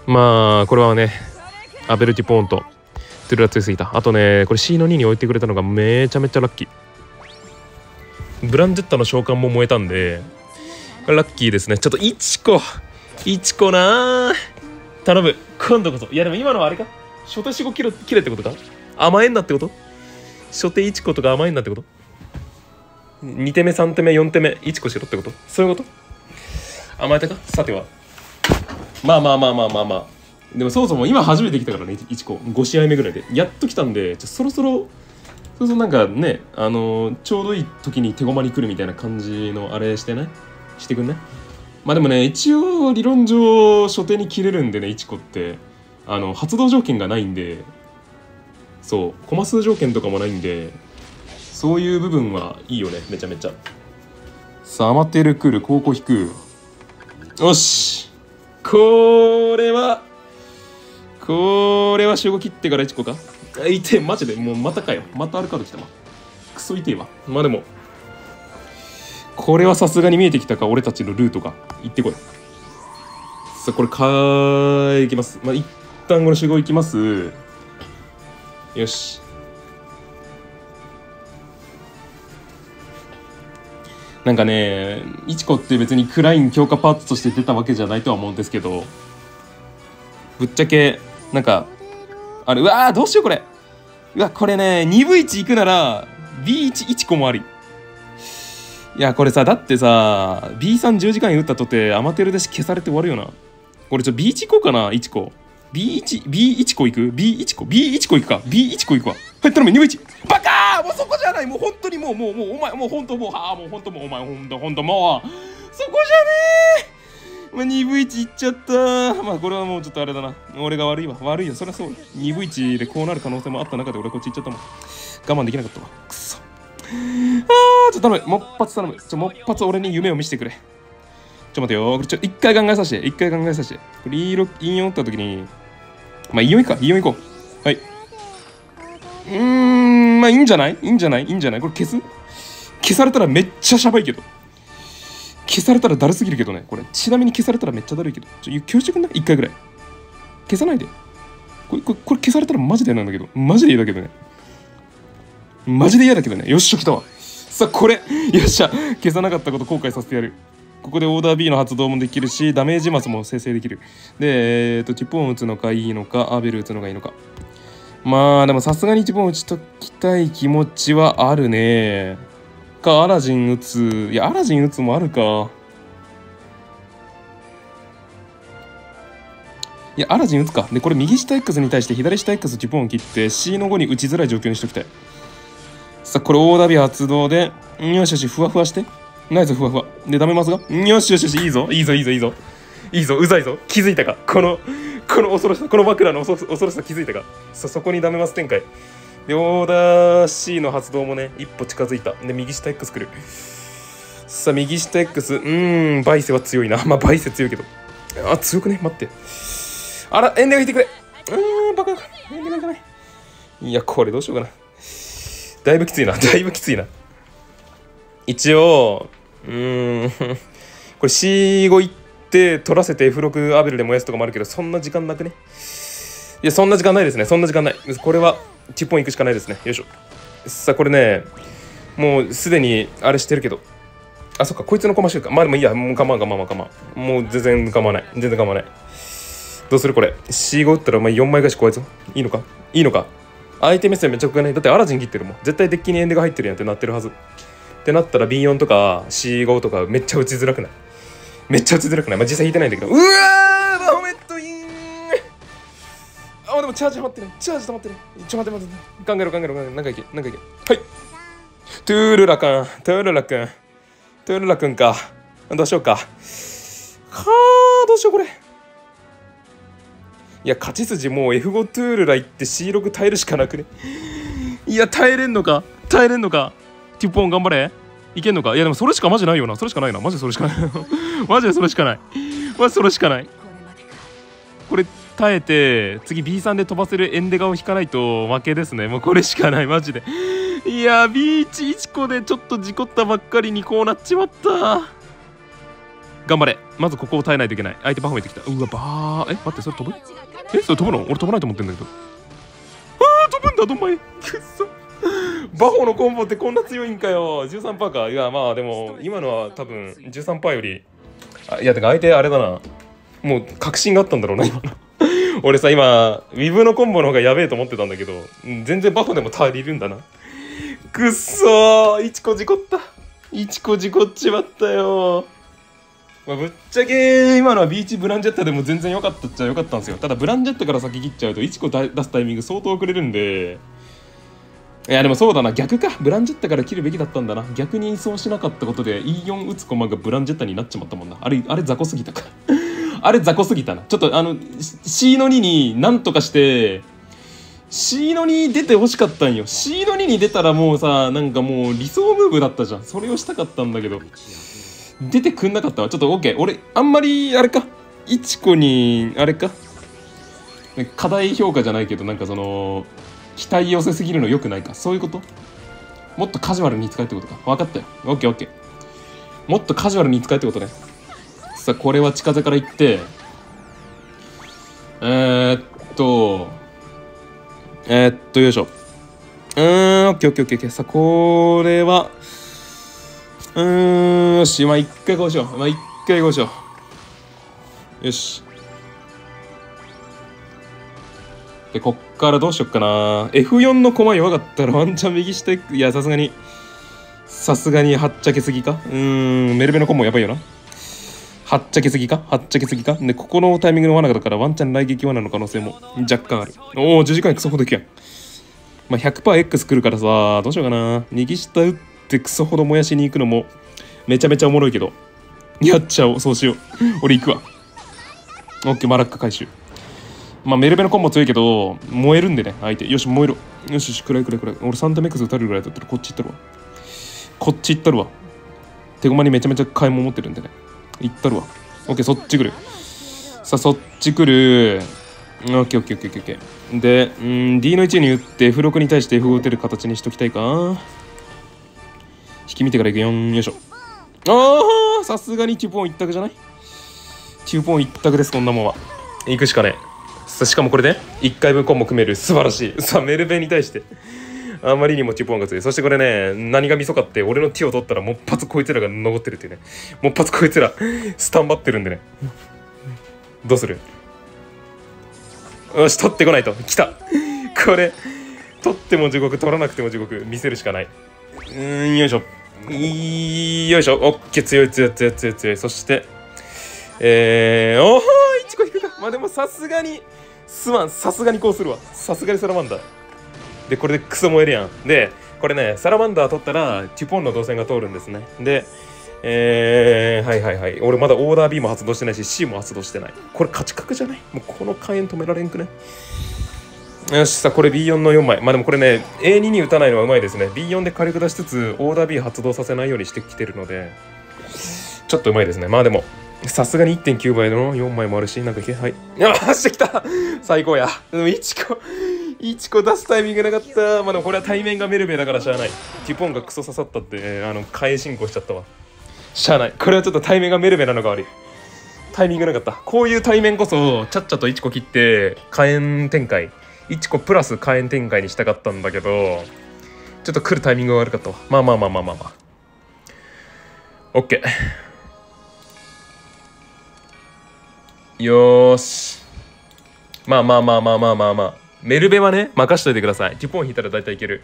まあこれはねアベルティポーンとトゥルラ強すぎた。あとねこれ シー のにに置いてくれたのがめちゃめちゃラッキー。ブランジェッタの召喚も燃えたんでラッキーですね。ちょっといちこいちこな頼む今度こそ。いやでも今のはあれか初手よん、ごキロ切れってことか。甘えんなってこと。初手いちことか甘えんなってこと。に手目さん手目よん手目いちこしろってこと。そういうこと甘えたか。さてはまあまあまあまあまあまあでもそもそも今初めて来たからねいちこご試合目ぐらいでやっと来たんでちょそろそろそうそうなんかねあのー、ちょうどいい時に手駒に来るみたいな感じのあれしてねしてくんね。まあでもね一応理論上初手に切れるんでねいちこってあの発動条件がないんでそうコマ数条件とかもないんでそういう部分はいいよねめちゃめちゃ。さあアマテルクール高校引く。よしこれはこれは集合切ってからいちこか。いてマジでもうまたかよ。またあるカード来たわ。クソ痛えわ。まあでもこれはさすがに見えてきたか俺たちのルートが。行ってこい。さあこれかーいきます。まあ一旦これ集合いきます。よしなんかねいちこって別にクライン強化パーツとして出たわけじゃないとは思うんですけどぶっちゃけなんかあれうわーどうしようこれ。うわこれね にぶいち 行くなら ビーワン いちこもあり。いやこれさだってさ ビースリーじゅうじかん打ったとてアマテルで消されて終わるよな。これちょ ビーワン 行こうかな。いちこ ビーワン ビーワン 個行く ビーワン 個 ビーワン 個行くか ビーワン 個行くわはい、頼む、にぶいち。バカーもうそこじゃない。もう本当にもう、もう、もう、お前、もう本当もう、はあ、もう本当もう、お前、本当、本当もう、そこじゃねえ。まあ、にぶいちいっちゃった。まあ、これはもうちょっとあれだな。俺が悪いわ。悪いよ。そりゃそう。にぶいちでこうなる可能性もあった中で俺はこっち行っちゃったもん。我慢できなかったわ。くそ。あー、ちょっと頼む。もっぱつ頼む。ちょ、もっぱつ俺に夢を見せてくれ。ちょ、待てよ。ちょ、一回考えさせて。一回考えさせて。これ、イーよん打った時に、まあ、イーよんいか。イーよん行こう。はい。うーん、まあいいんじゃないいいんじゃないいいんじゃないこれ消す消されたらめっちゃシャバいけど。消されたらだるすぎるけどね。これ、ちなみに消されたらめっちゃだるいけど。ちょ、教してくんない一回ぐらい。消さないで。これ、これ、これ消されたらマジで嫌なんだけど。マジで嫌だけどね。マジで嫌だけどね。よっしゃ、来たわ。さあ、これ。よっしゃ。消さなかったこと後悔させてやる。ここでオーダー B の発動もできるし、ダメージマスも生成できる。で、えっと、チップオン打つのかいいのか、アーベル打つのがいいのか。まあでもさすがに一本打ちときたい気持ちはあるね。か、アラジン打つ。いや、アラジン打つもあるか。いや、アラジン打つか。で、これ右下 X に対して左下 X じゅっぽん切って C のごに打ちづらい状況にしときたい。さあ、これオーダー B 発動で、よしよし、ふわふわして。ナイスふわふわ。で、ダメますがよしよしよし、いいぞ、いいぞ、いいぞ、いいぞ。いいぞ、うざいぞ。気づいたかこの、この恐ろしさ、この枕の恐ろしさ気づいたかそ、そこにダメます展開。で、オーダー C の発動もね、一歩近づいた。で、右下 X 来る。さあ、右下 X。うーん、バイセは強いな。まあ、バイセ強いけど。あ、強くね待って。あら、エンデが引いてくれ。うーん、バカバカ。エンデが引かない。いや、これどうしようかな。だいぶきついな。だいぶきついな。一応、うーん、これ シーご いって取らせて エフろく アベルで燃やすとかもあるけど、そんな時間なくね。いや、そんな時間ないですね。そんな時間ない。これは、チップオン行くしかないですね。よいしょ。さあ、これね、もうすでにあれしてるけど。あ、そっか、こいつのコマしてるか。まあでもいいや、もう構わん構わん構わん。もう全然構わない。全然構わない。どうするこれ。シーご 打ったらお前よんまい返し怖いぞ。いいのかいいのか相手目線めっちゃ怖くないだってアラジン切ってるもん。絶対デッキにエンデが入ってるやんってなってるはず。ってなったら ビーよん とか シーご とかめっちゃ打ちづらくないめっちゃ打ちづらくないまあ実際引いてないんだけど。うわーバホメットインあ、でもチャージ溜まってる。チャージ溜まってる。ちょ待って待って。考えろ考えろ考えろ。何かいけ何かいけ。はい。トゥールラくん。トゥールラくん。トゥールラくんか。どうしようか。はあ、どうしようこれ。いや、勝ち筋もう エフご トゥールラ行って シーろく 耐えるしかなくね。いや、耐えれんのか耐えれんのかティッポン頑張れいけんのかいや、でもそれしかマジないよな。それしかないな。マジでそれしかない。マジでそれしかない。マジそれしかない。これ耐えて、次 ビーさん で飛ばせるエンデガを引かないと負けですね。もうこれしかない。マジで。いや、ビーチいち個でちょっと事故ったばっかりにこうなっちまった。頑張れ。まずここを耐えないといけない。相手バフめてきた。うわ、バー。え、待って、それ飛ぶえ、それ飛ぶの俺飛ばないと思ってんだけど。あー、飛ぶんだ、どんまい。くっそ。バホのコンボってこんな強いんかよ。 じゅうさんパーセント か。いや、まあでも今のは多分 じゅうさんパーセント より、あ、いやてか相手あれだな、もう確信があったんだろうな今の俺さ、今ウィブのコンボの方がやべえと思ってたんだけど、全然バホでも足りるんだな。くっそー、いち個事故った。いち個事故っちまったよ。まあ、ぶっちゃけ今のはビーチブランジェッタでも全然良かったっちゃ良かったんですよ。ただブランジェッタから先切っちゃうといち個出すタイミング相当遅れるんで。いやでもそうだな、逆か。ブランジェッタから切るべきだったんだな。逆にそうしなかったことで イーよん 打つコマがブランジェッタになっちまったもんな。あれあれ雑魚すぎたかあれ雑魚すぎたな。ちょっとあの シーのに になんとかして シーのに 出てほしかったんよ。 シーのに に出たらもうさ、なんかもう理想ムーブだったじゃん。それをしたかったんだけど出てくんなかったわ。ちょっと OK。 俺あんまりあれか、いち個にあれか過大評価じゃないけど、なんかその期待寄せすぎるの良くないか。そういうこと。もっとカジュアルに使えってことか。分かったよ。オッケーオッケー。もっとカジュアルに使えってことね。さあ、これは近手からいって、えー、っと、えー、っと、よいしょ。うーん、オッケーオッケーオッケー。さあ、これは、うーん、よし、まあ一回こうしよう。まあ一回こうしよう。よし。で、こっからどうしよっかな。エフよん の駒弱かったらワンチャン右下いく。いや、さすがに、さすがにはっちゃけすぎか。うーん、メルベの駒やばいよな。はっちゃけすぎかはっちゃけすぎかで、ここのタイミングの罠だからワンチャン雷撃罠の可能性も若干ある。おお、じゅうじかんクソほどいくやん。 まあ ひゃくパーセントエックス 来るからさ、どうしようかな。右下打ってクソほど燃やしに行くのもめちゃめちゃおもろいけど。やっちゃおう、そうしよう。俺行くわ。オッケー、マラッカ回収。まあメルベのコンボ強いけど、燃えるんでね、相手。よし、燃えろ。よしよし、暗い暗い暗い。俺サンタメックス撃たれるぐらいだったらこっち行ったるわ。こっち行ったるわ。手駒にめちゃめちゃ買い物持ってるんでね。行ったるわ。オッケー、そっち来る。さあ、そっち来る。オッケーオッケーオッケーオッケー。で、うん、ディー のいちに打って エフろく に対して エフご 打てる形にしときたいか。引き見てから行くよん。よいしょ。ああ、さすがにテュポン一択じゃない？テュポン一択です、こんなもんは。行くしかねえ。しかもこれでいっかいぶんコンボ組める。素晴らしい。さあ、メルベに対して。あまりにもテュポンが強い。そしてこれね、何がミソかって、俺の手を取ったらもっぱつこいつらが残ってるっていうね。もっぱつこいつら、スタンバってるんでね。どうする？よし、取ってこないと。来た。これ、取っても地獄、取らなくても地獄、見せるしかない。うーん、よいしょ。よいしょ。オッケー、強い強い強い強い強い。そして、えー、おー、いちこ引くか。まあでもさすがに、すまん、さすがにこうするわ。さすがにサラマンダー。で、これでクソ燃えるやん。で、これね、サラマンダー取ったら、テュポンの動線が通るんですね。で、えー、はいはいはい。俺まだオーダー B も発動してないし、C も発動してない。これ勝ち確じゃない？もうこの火炎止められんくね。よし、さあ、これ ビーよん のよんまい。まあでもこれね、エーに に打たないのはうまいですね。ビーよん で火力出しつつ、オーダー B 発動させないようにしてきてるので、ちょっとうまいですね。まあでも、さすがに いってんきゅう 倍のよんまいもあるし、なんか、はい。よっしゃ、来た最高や。でもいちこ、いちこ出すタイミングなかった。まあでもこれは対面がメルベだからしゃあない。テュポンがクソ刺さったって、あの、火炎進行しちゃったわ。しゃあない。これはちょっと対面がメルベなのが悪い。タイミングなかった。こういう対面こそ、ちゃっちゃといちこ切って、火炎展開。いちこプラス火炎展開にしたかったんだけど、ちょっと来るタイミングが悪かったわ。まあまあまあまあまあまあ。オッケー。よーし。まあまあまあまあまあまあまあ。メルベはね、任しといてください。テュポン引いたら大体いける。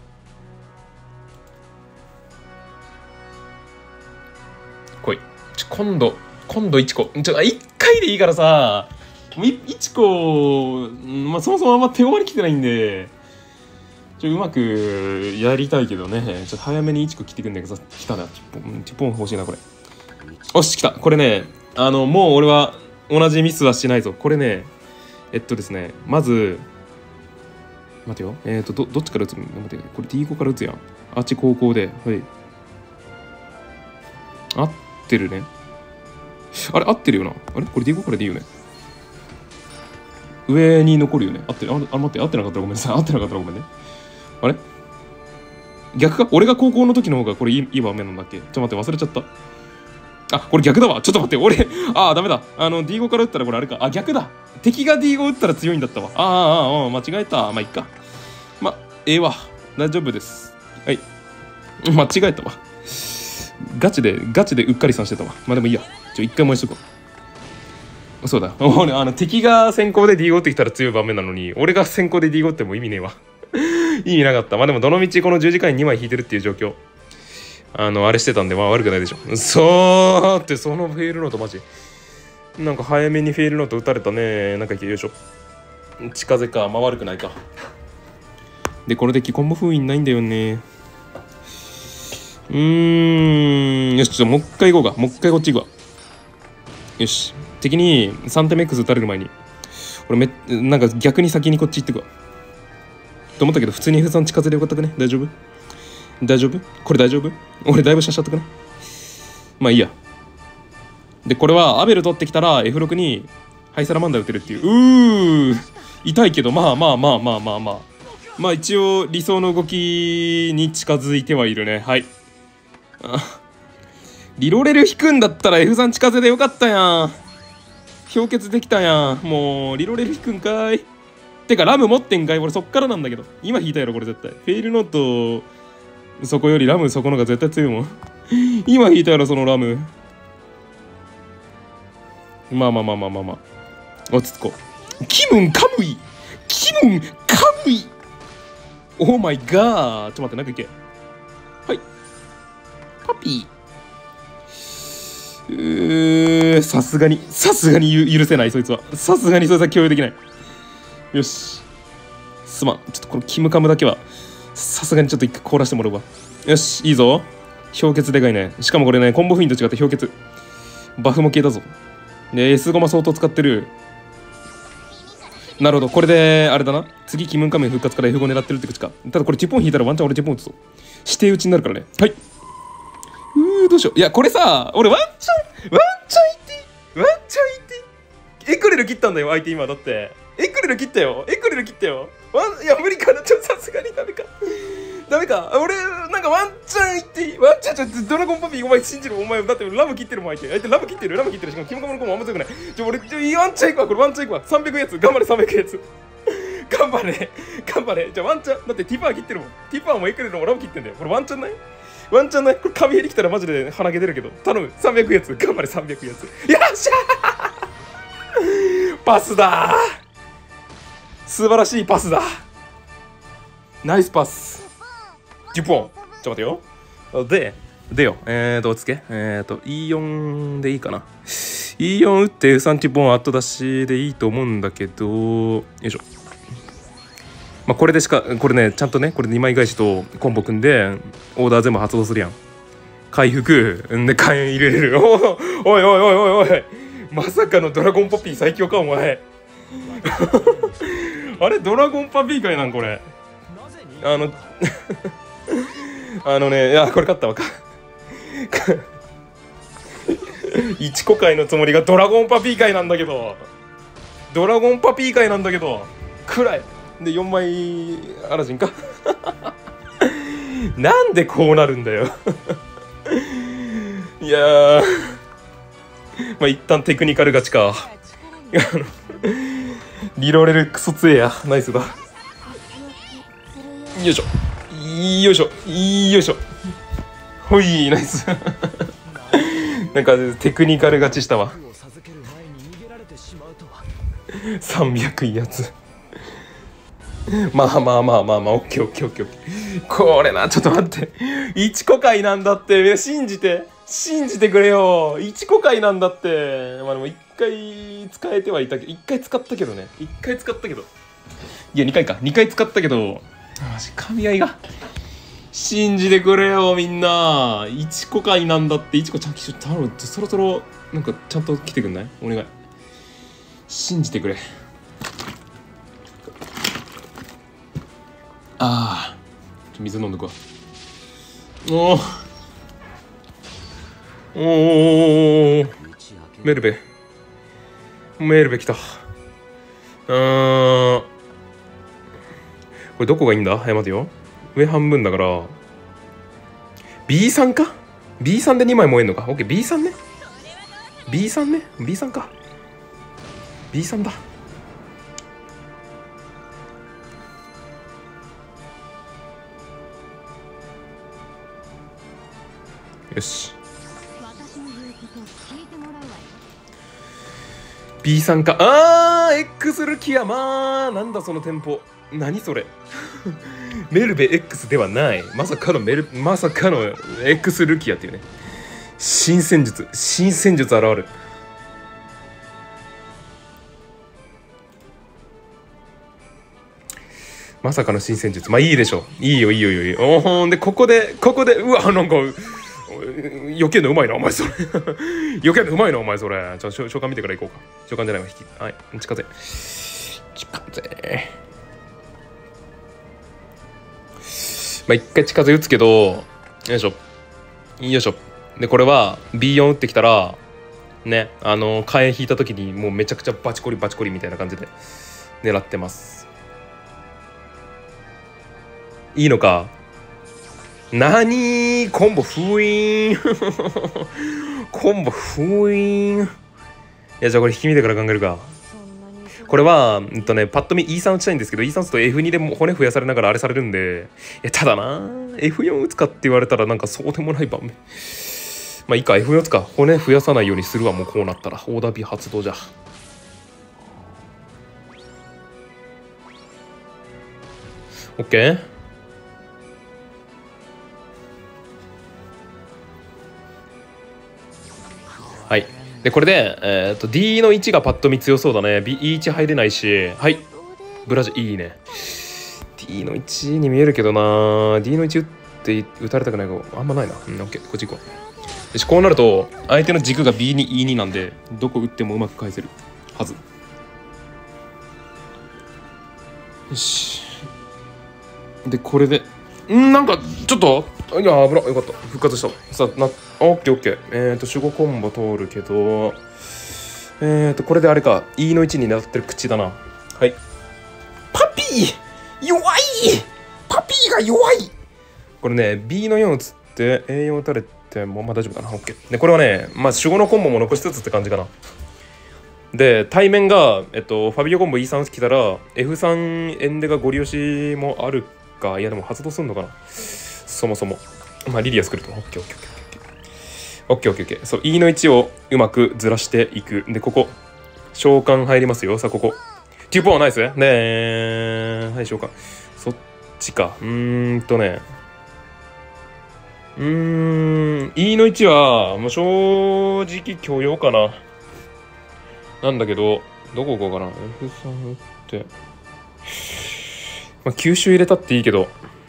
来い。ちょ、今度、今度いちこ。ちょ、いっかいでいいからさ、いちこ、まあそもそもあんま手終わりきてないんで、ちょ、うまくやりたいけどね。ちょっと早めにいちこ切ってくんだけどさ、来たな。テュポン欲しいな、これ。よし、来た。これね、あの、もう俺は同じミスはしないぞ。これね、えっとですね、まず、待てよ。えっと、ど、どっちから打つの？待て、これ ディーご から打つやん。あっち高校で。はい。合ってるね。あれ、合ってるよな。あれこれ ディーご からでいいよね。上に残るよね。合ってる。あ、あ待って、合ってなかったらごめんなさい。合ってなかったらごめんね。あれ逆か？俺が高校の時の方がこれいい、いい場面なんだっけ？ちょっと待って、忘れちゃった。あ、これ逆だわ。ちょっと待って、俺、ああ、ダメだ。あの、ディーご から打ったらこれあれか。あ、逆だ。敵が ディーご 打ったら強いんだったわ。ああ、ああ、間違えた。まあ、いっか。まあ、ええわ。大丈夫です。はい。間違えたわ。ガチで、ガチでうっかりさんしてたわ。まあでもいいや。ちょ、一回燃やしとこう。そうだ。俺、あの、敵が先行で ディーご ってきたら強い場面なのに、俺が先行で ディーご っても意味ねえわ。意味なかった。まあでも、どのみちこのじゅうじかんににまい引いてるっていう状況。あの、あれしてたんで、まあ悪くないでしょ。そうってそのフェイルノートマジ。なんか早めにフェイルノート打たれたね。なんかよいしょ。近づか。まあ悪くないか。で、これでコンボ封印ないんだよね。うーん。よし、ちょっともう一回行こうか。もう一回こっち行くわ。よし。敵にさんてん X 打たれる前に。俺め、なんか逆に先にこっち行ってくわ。と思ったけど、普通に エフさん 近づいてよかったくね。大丈夫？大丈夫？これ大丈夫？俺だいぶしゃしゃったくね。まあいいや。で、これはアベル取ってきたら エフろく にハイサラマンダー打てるっていう。うー痛いけど、まあまあまあまあまあまあ。まあ一応理想の動きに近づいてはいるね。はい。リロレル引くんだったら エフさん 近づいてよかったやん。氷結できたやん。もう、リロレル引くんかい。てか、ラム持ってんかい。俺そっからなんだけど。今引いたやろ、これ絶対。フェイルノート、そこよりラムそこのが絶対強いもん。今引いたやろ、そのラム。まあまあまあまあまあまあ。落ち着こう。気分カムイ気分カムイオーマイガーちょっと待って、なんかいけ。はい。パピー。うー、さすがに、さすがに許せない、そいつは。さすがにそいつは共有できない。よし。 すまん。ちょっとこのキムカムだけはさすがにちょっと一回凍らしてもらうわ。よし、いいぞ。氷結でかいね。しかもこれね、コンボフィンと違って氷結バフも消えたぞ。で S ゴマ相当使ってる。なるほど、これであれだな。次キムンカメン復活から エフご 狙ってるって口か。ただこれチェポン引いたらワンチャン俺チェポン打つぞ。指定打ちになるからね。はい。うーどうしよう。いやこれさ、俺ワンチャンワンチャンいっていい、ワンチャンいっていい。エクレル切ったんだよ相手今。だってエクレル切ったよ。エクレル切ったよ。ワンいや無理かな。ちょっとさすがにダメかダメか。俺なんかワンチャンいっていい。ワンチャンちょっとドラゴンパピーお前信じる。お前だってラブ切ってるもん相手。相手ラブ切ってるラブ切ってる。しかもキムカムの子もあんま強くない。ちょ俺ちょワンチャンいくわ。これワンチャンいくわ。さんびゃくやつ頑張れ。さんびゃくやつ頑張れ頑張れ。じゃあワンチャンだってティパー切ってるもん。ティパーもエクレルもラブ切ってんだよ。これワンチャンない。ワンチャンない。これ紙減り来たらマジで鼻毛出るけど頼む。さんびゃくやつ頑張れ。さんびゃくやつよっしゃーパスだー。素晴らしいパスだ。ナイスパスじゅっぽん。ちょっと待てよ。ででよえーとつけえーと イーよん でいいかな。 イーよん 打ってさんじゅっぽん後出しでいいと思うんだけど、よいしょ。まあこれでしかこれねちゃんとねこれにまい返しとコンボ組んでオーダー全部発動するやん。回復んで火炎入れれる。おいおいおいおいおい、まさかのドラゴンパピー最強かお前あれドラゴンパピーかいなんこれ。あのあのねいやこれ勝ったわか一個界のつもりがドラゴンパピー界なんだけどドラゴンパピー界なんだけど暗いでよんまいアラジンかなんでこうなるんだよいやーまあ一旦テクニカル勝ちかリロレルクソ強えや。ナイスだ。よいしょよいしょよいしょほいナイスなんかテクニカル勝ちしたわさんびゃくいいやつまあまあまあまあまあオッケーオッケーオッケーオッケー。これなちょっと待っていち個界なんだって信じて信じてくれよ。いち個界なんだって。まあでもいっかい使えてはいたけどいっかい使ったけどねいっかい使ったけどいやにかいかにかい使ったけどマジ噛み合いが信じてくれよみんな。いち個界なんだって。いち個ちゃんと頼む。そろそろなんかちゃんと来てくんないお願い。信じてくれ。ああちょ水飲んどくわ。おーおーメルベメルベ来た。うーんこれどこがいいんだ。え待てよ上半分だから ビースリー か ビースリー でにまい燃えんのか。オッケー ビースリー ね ビースリー ね ビースリー か ビースリー だ。よし ビースリー か。あー X ルキア。まあなんだそのテンポ何それメルベ X ではない。まさかのメルまさかの X ルキアっていうね新戦術新戦術現る。まさかの新戦術。まあいいでしょいいよいいよいいよいいよ。おほんでここでここでうわなんか余計のうまいなお前それ余計のうまいなお前それ。じゃあ召喚見てから行こうか。召喚じゃないわ引き。はい近ぜ近ぜまあ一回近づ打つけどよいしょよいしょ。でこれは ビーよん 打ってきたらねあの火炎引いた時にもうめちゃくちゃバチコリバチコリみたいな感じで狙ってます。いいのか。なにコンボ封印コンボ封印。いやじゃあこれ引き見てから考えるか。これはうんとねパッと見 イースリー 打ちたいんですけど イースリー 打つと エフに でも骨増やされながらあれされるんでいやただな エフよん 打つかって言われたらなんかそうでもない場面。まあいいか エフよん 打つか。骨増やさないようにするわ。もうこうなったらオーダービー発動じゃ。オッケーはいでこれで、えー、と ディー のいちがパッと見強そうだね。 イーワン 入れないしはいブラジいいね D のいちに見えるけどな。 D のいち打って打たれたくないがあんまないな。うん、オッケー、こっち行こう。よし、こうなると相手の軸が ビーに イーに なんで、どこ打ってもうまく返せるはず。よし。で、これでんなんかちょっといや危な、よかった、復活した。さあな、オッケーオッケー。えっ、ー、と守護コンボ通るけど、えっ、ー、とこれであれか E のいちになってる口だな。はい。パピー弱い、パピーが弱い。これね ビーのよん打つって エーよん 打たれてもまあ大丈夫かな。オッケー。でこれはねまあ守護のコンボも残しつつって感じかな。で対面が、えっと、ファビオコンボ イーさん 来たら エフさん エンデがゴリ押しもあるか。いやでも発動すんのかなそもそも。まあリリアス来ると。オッケーオッケーオッケーオッケーオッケーオッケー。そう E のいちをうまくずらしていく。でここ召喚入りますよ。さあここテューポーナイスねー。はい召喚そっちか。うーんとねうーん E のいちはもう正直許容かな。なんだけどどこ行こうかな。 エフさん 打ってまあ吸収入れたっていいけど、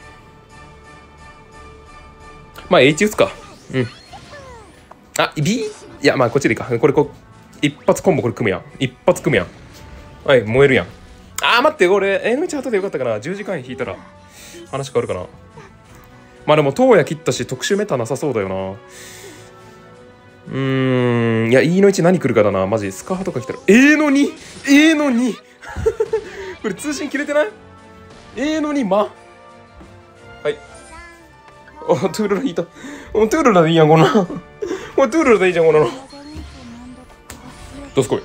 まあ H 打つか。うんあ B いやまあこっちでいいか。これこ一発コンボこれ組むやん。一発組むやん。はい燃えるやん。あー待って、俺 エヌエイチ 後でよかったかな。じゅうじかん引いたら話変わるかな。まあでも東野切ったし特殊メタなさそうだよな。うーんいや E のいち何来るかだなマジ。スカーとか来たら A の に A の に これ通信切れてない？ A のにまはいおトゥールラ引いた。おトゥールラでいいやんこんなおトゥールラでいいじゃんこんなの。どうすこい。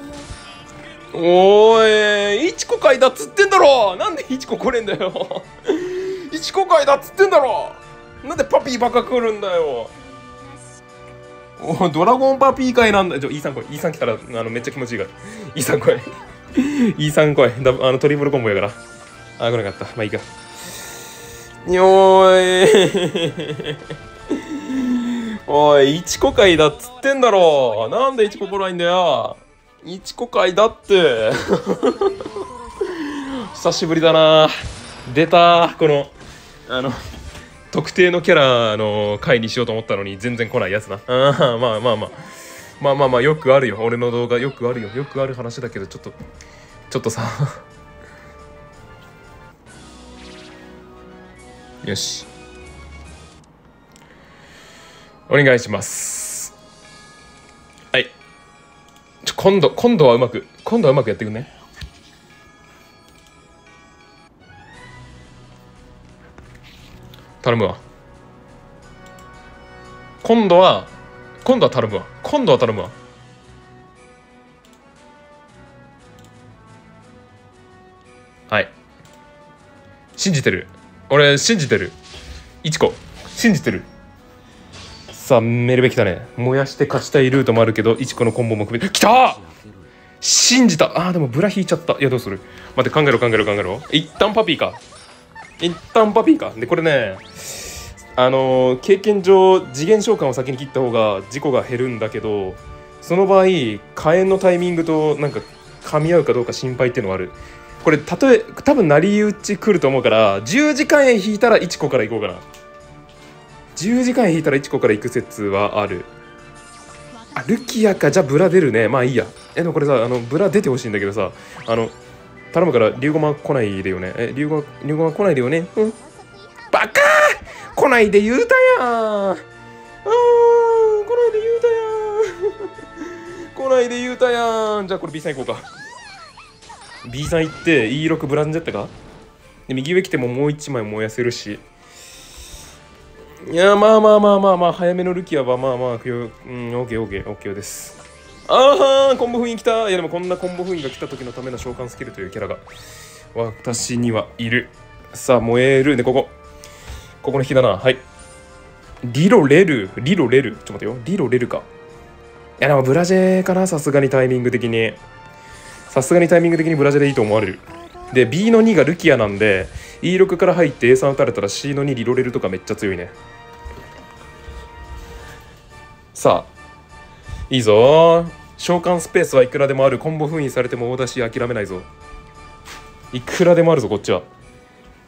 おーい、いちこかいだっつってんだろ。なんでいちこ来れんだよいちこかいだっつってんだろ。なんでパピーばっか来るんだよ。おドラゴンパピー会なんだ。ちょ イーさん 来い。 イーさん 来たらあのめっちゃ気持ちいいから イーさん 来いイーさん 来い。だあのトリプルコンボやから。あ来なかった。まあいいか。よーいおいいちこかいだっつってんだろ。なんでいちこ来ないんだよ。いちこかいだって久しぶりだな。出たこのあの特定のキャラの回にしようと思ったのに全然来ないやつな。あまあまあまあまあまあまあよくあるよ。俺の動画よくあるよ。よくある話だけどちょっとちょっとさよしお願いします。はいちょ今度今度はうまく今度はうまくやってくんね。頼むわ。今度は今度は頼むわ。今度は頼むわ。はい信じてる。俺信じてる。いちこ信じてる。さあメルベ来たね。燃やして勝ちたいルートもあるけどいちこのコンボも組めてきた。信じた。あーでもブラ引いちゃった。いやどうする。待って考えろ考えろ考えろ。一旦パピーか一旦パピーか。でこれねあのー、経験上次元召喚を先に切った方が事故が減るんだけど、その場合火炎のタイミングとなんか噛み合うかどうか心配っていうのはある。これたとえ多分成り打ち来ると思うからじゅうじかんへ引いたらいちこからいこうかな。じゅうじかんへ引いたらいちこから行く説はある。あルキアか。じゃあブラ出るね。まあいいや。えでもこれさあのブラ出てほしいんだけどさ、あの頼むから竜ゴマ来ないでよね。え竜ゴマ竜ゴマ来ないでよね。うんバカー来ないで言うたやん。あー来ないで言うたやん来ないで言うたやん。じゃあこれ B さん行こうか。 B さん行って イーろく ブランジェッタか。で右上来てももういちまい燃やせるし。いやまあまあまあまあまあ早めのルキアはまあまあうんオッケーオッケーオッケーです。ああコンボ封印来た。いやでもこんなコンボ封印が来た時のための召喚スキルというキャラが私にはいる。さあ燃えるでここここの引きだな。はいリロレルリロレルちょっと待ってよ。リロレルか。いやでもブラジェかな。さすがにタイミング的にさすがにタイミング的にブラジェでいいと思われる。で ビーのにがルキアなんで イーろく から入って エーさん 打たれたら シーのに リロレルとかめっちゃ強いね。さあいいぞ。召喚スペースはいくらでもある。コンボ封印されても大出し諦めないぞ。いくらでもあるぞこっちは。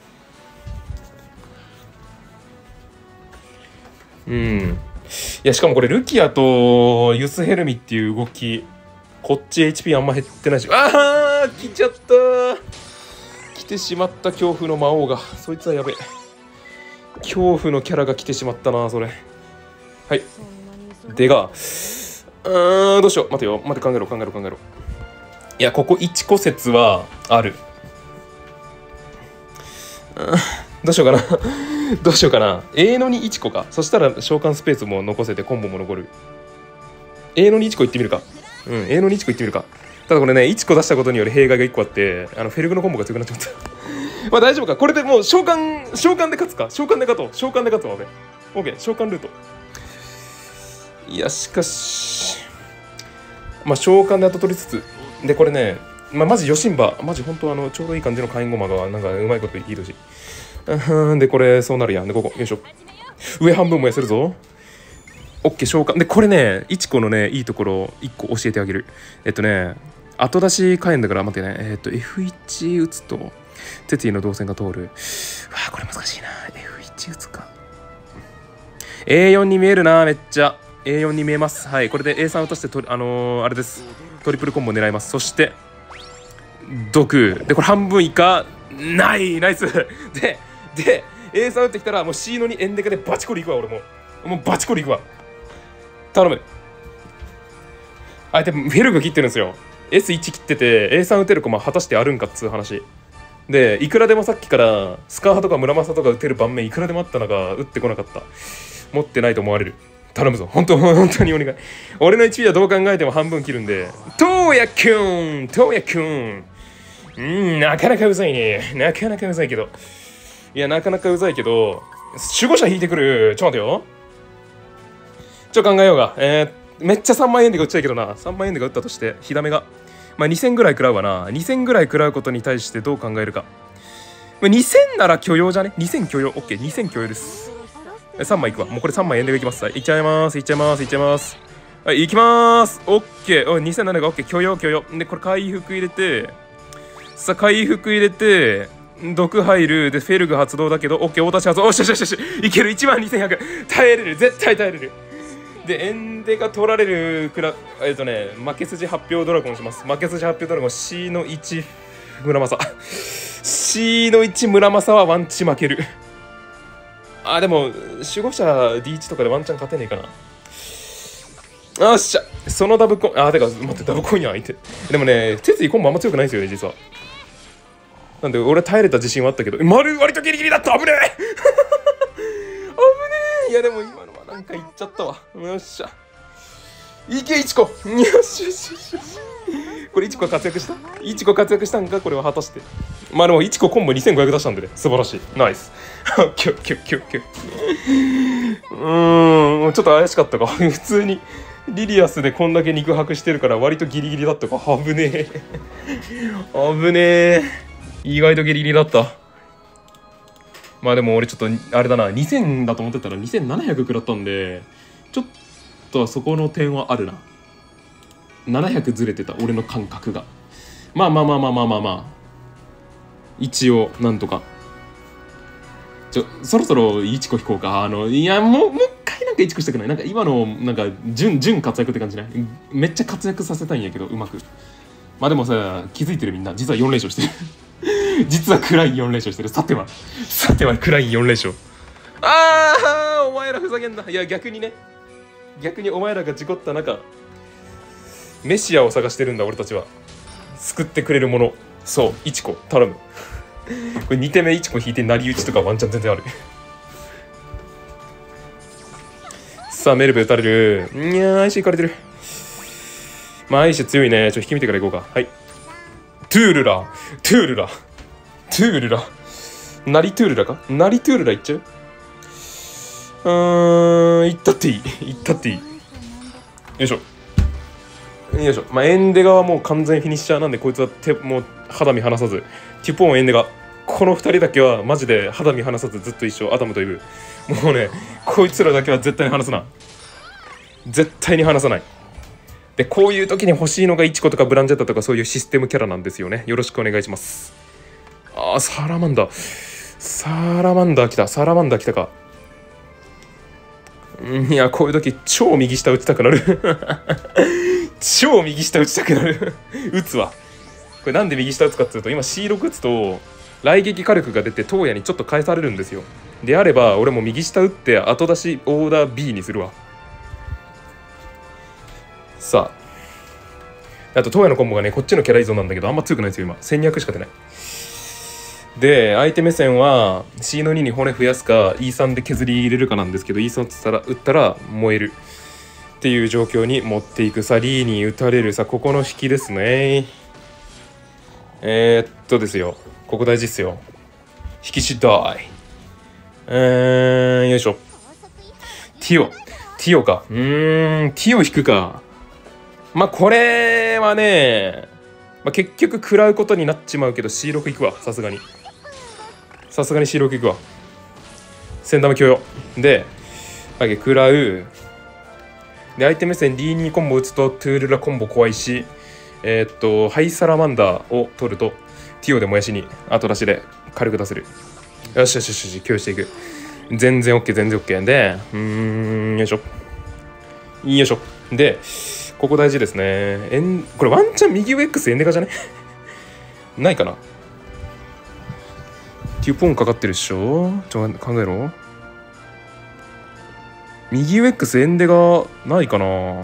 うんいやしかもこれルキアとユスヘルミっていう動きこっち エイチピー あんま減ってないしあー来ちゃった来てしまった恐怖の魔王がそいつはやべえ恐怖のキャラが来てしまったなそれはいでがうーんどうしよう待てよ待て考えろ考えろ考えろいやここいち個説はあるどうしようかなどうしようかな A のにいち個かそしたら召喚スペースも残せてコンボも残る A のにいち個いってみるかうん A のにいち個いってみるかただこれねいち個出したことによる弊害がいっこあってあのフェルグのコンボが強くなっちゃったまあ大丈夫かこれでもう召喚召喚で勝つか召喚で勝とう召喚で勝つわ俺 OK 召喚ルートいやしかしまあ召喚で後取りつつでこれねまあマジヨシンバマジ本当あのちょうどいい感じの火炎ゴマがなんかうまいこと言いとしうんでこれそうなるやんでここよいしょ上半分も痩せるぞオッケー召喚でこれねいち個のねいいところいっこ教えてあげるえっとね後出し火炎だから待ってねえっと エフワン 打つと鉄位の導線が通るわあこれ難しいな エフワン 打つか エーよん に見えるなめっちゃ エーよん に見えますはいこれで エースリー 落としてとあのー、あれですトリプルコンボ狙いますそして毒でこれ半分以下ないナイスでで エースリー 打ってきたらもう C のにエンデカでバチコリいくわ俺ももうバチコリいくわ頼む相手フェルグ切ってるんですよ エスワン 切ってて エースリー 打てる駒果たしてあるんかっつう話でいくらでもさっきからスカーハとか村正とか打てる盤面いくらでもあったのが打ってこなかった持ってないと思われる頼むぞ本当本当にお願い俺の エイチピー はどう考えても半分切るんでトウヤキュントウヤキュンうんなかなかうざいねなかなかうざいけどいやなかなかうざいけど守護者引いてくるちょっと待てよちょっと考えようがえー、めっちゃさんまんえんでが打っちゃいけどなさんまんえんでが打ったとして火ダメがまあにせんぐらい食らうわなにせんぐらい食らうことに対してどう考えるかにせんなら許容じゃねにせん許容 OK にせん許容ですさんまいいくわもうこれさんまい円でいきますはいいっちゃいますいっちゃいますいっちゃいますはいいきます OK おにせんななが OK 許容許容でこれ回復入れてさあ回復入れて毒入るでフェルグ発動だけど OK 大出し発動おしよしよしよしいけるいちまんにせんひゃく耐えれる絶対耐えれるでエンデが取られるくらえっとね負け筋発表ドラゴンします負け筋発表ドラゴン C のいち村正C のいち村正はワンチ負けるあでも守護者 ディーワン とかでワンチャン勝てねえかなよっしゃそのダブコンあてか待ってダブコンや相手でもね鉄位コンボあんま強くないんですよね実はなんで俺耐えれた自信はあったけど丸割とギリギリだった危ねえ危ねえいやでも今のはなんかいっちゃったわよっしゃいけいちこよしよしよしよしこれいちこ活躍したいちこ活躍したんかこれは果たしてまあでもいちこコンボにせんごひゃく出したんでね素晴らしいナイスキュッキュッキュッキュッうーんちょっと怪しかったか普通にリリアスでこんだけ肉薄してるから割とギリギリだったか危ねえ危ねえ意外とギリギリだったまあでも俺ちょっとあれだなにせんだと思ってたらにせんななひゃく食らったんでちょっとそこの点はあるなななひゃくずれてた俺の感覚がまあまあまあまあまあまあまあ一応なんとかちょそろそろいちこ引こうかあのいやもうもう一回なんかいちこしたくないなんか今のなんか準準活躍って感じないめっちゃ活躍させたいんやけどうまくまあでもさ気づいてるみんな実はよん連勝してる実はクラインよん連勝してるさてはさてはクラインよん連勝ああお前らふざけんないや逆にね逆にお前らが事故った中メシアを探してるんだ俺たちは救ってくれるものそういちこ頼むこれに手目いちこ引いて成り打ちとかワンチャン全然あるさあメルベ打たれるいやーアイシいかれてるまあアイシ強いねちょっと引き見てからいこうかはいトゥールラトゥールラトゥールラナリトゥールラかナリトゥールラいっちゃううーんいったっていいいったっていいよいしょよいしょまあエンデガはもう完全フィニッシャーなんでこいつは手もう肌身離さずテュポンエンデガこのふたりだけはマジで肌身離さずずっと一緒アダムとイブもうねこいつらだけは絶対に離すな絶対に離さないでこういう時に欲しいのがイチコとかブランジェッタとかそういうシステムキャラなんですよねよろしくお願いしますあーサラマンダーサラマンダー来たサラマンダー来たかうんいや、こういう時超右下打ちたくなる超右下打ちたくなる打つわ。これなんで右下打つかっていうと、今 シーろく 打つと雷撃火力が出て東野にちょっと返されるんですよ。であれば俺も右下打って後出しオーダー ビー にするわ。さあ、あと東野のコンボがねこっちのキャラ依存なんだけどあんま強くないですよ今。せんにひゃくしか出ない。で相手目線は シーのに に骨増やすか イースリー で削り入れるかなんですけど、 イースリー 打ったら打ったら燃えるっていう状況に持っていく。さあリーに打たれる。さあここの引きですね。えー、っとですよ、ここ大事っすよ。引き次第えーよいしょ。ティオティオか。うーんティオ引くか。まあこれはね、まあ、結局食らうことになっちまうけど シーろく いくわ。さすがにさすがに シーろく いくわ。千玉許容であげ食らう。で相手目線 ディーツー コンボ打つとトゥールラコンボ怖いし、えー、っとハイサラマンダーを取るとティオでもやしに後出しで軽く出せる。よしよしよしよし、共有していく。全然 OK 全然 OK で、うーんよいしょよいしょ。でここ大事ですね。エンこれワンチャン右上 X エンデカじゃねないかな。テューポンかかってるっしょ。ちょっと考えろ。右上 X エンデがないかな。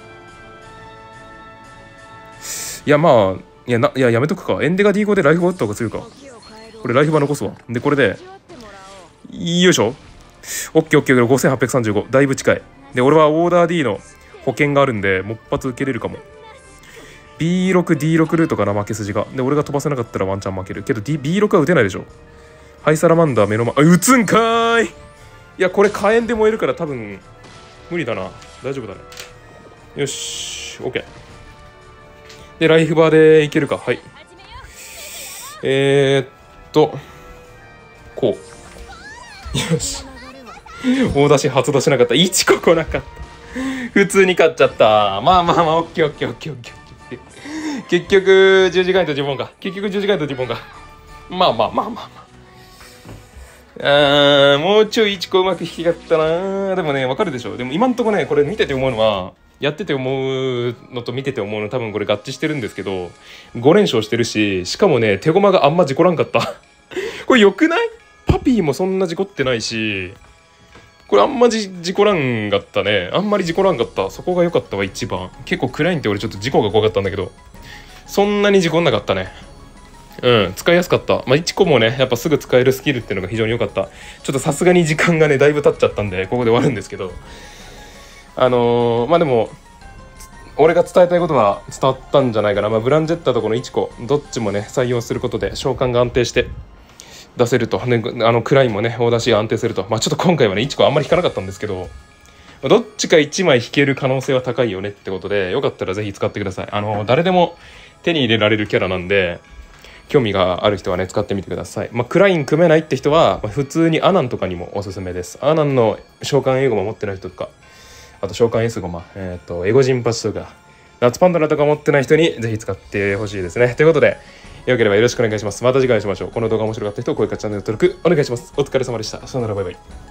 いやまあいやないややめとくか。エンデが ディーご でライフバ打った方が強いか。これライフバ残すわ。でこれでよいしょ。オッケーオッケー。ごせんはっぴゃくさんじゅうごだいぶ近い。で俺はオーダー D の保険があるんでもっぱつ受けれるかも。 ビーろくディーろく ルートかな負け筋が。で俺が飛ばせなかったらワンチャン負けるけど Dビーろく は打てないでしょ。ハイサラマンダー目の前、あ打つんかーい。いやこれ火炎で燃えるから多分無理だな。大丈夫だね。よし OK でライフバーでいけるか。はいえー、っとこうよし大出し初出しなかった。いちこ来なかった普通に勝っちゃった。まあまあまあオッケーオッケーオッケーオッケー。結局じゅうじかんとじゅうぼんか。結局じゅうじかんとじゅうぼんか。まあまあまあまあまああーもうちょいいちこうまく引きがったな。でもねわかるでしょ。でも今んとこねこれ見てて思うのは、やってて思うのと見てて思うの多分これ合致してるんですけど、ご連勝してるし、しかもね手駒があんま事故らんかったこれよくない？パピーもそんな事故ってないし、これあんまじ事故らんかったね。あんまり事故らんかった。そこが良かったわ一番。結構クラインって俺ちょっと事故が怖かったんだけど、そんなに事故んなかったね。うん使いやすかった。まあいちこもねやっぱすぐ使えるスキルっていうのが非常に良かった。ちょっとさすがに時間がねだいぶ経っちゃったんでここで終わるんですけど、あのー、まあでも俺が伝えたいことは伝わったんじゃないかな。まあ、ブランジェッタとこのいちこどっちもね採用することで召喚が安定して出せると、ね、あのクラインもね大出し安定すると。まあちょっと今回はねいちこあんまり引かなかったんですけど、どっちかいちまい引ける可能性は高いよねってことで、よかったらぜひ使ってください。あの誰でも手に入れられるキャラなんで興味がある人はね使ってみてください。まあ、クライン組めないって人は、まあ、普通にアナンとかにもおすすめです。アナンの召喚エゴマ持ってない人とか、あと召喚 S ゴマ、えっとエゴジンパチとか夏パンダラとか持ってない人にぜひ使ってほしいですね。ということでよければよろしくお願いします。また次回お会いしましょう。この動画面白かった人、高評価、チャンネル登録お願いします。お疲れ様でした。さよなら、バイバイ。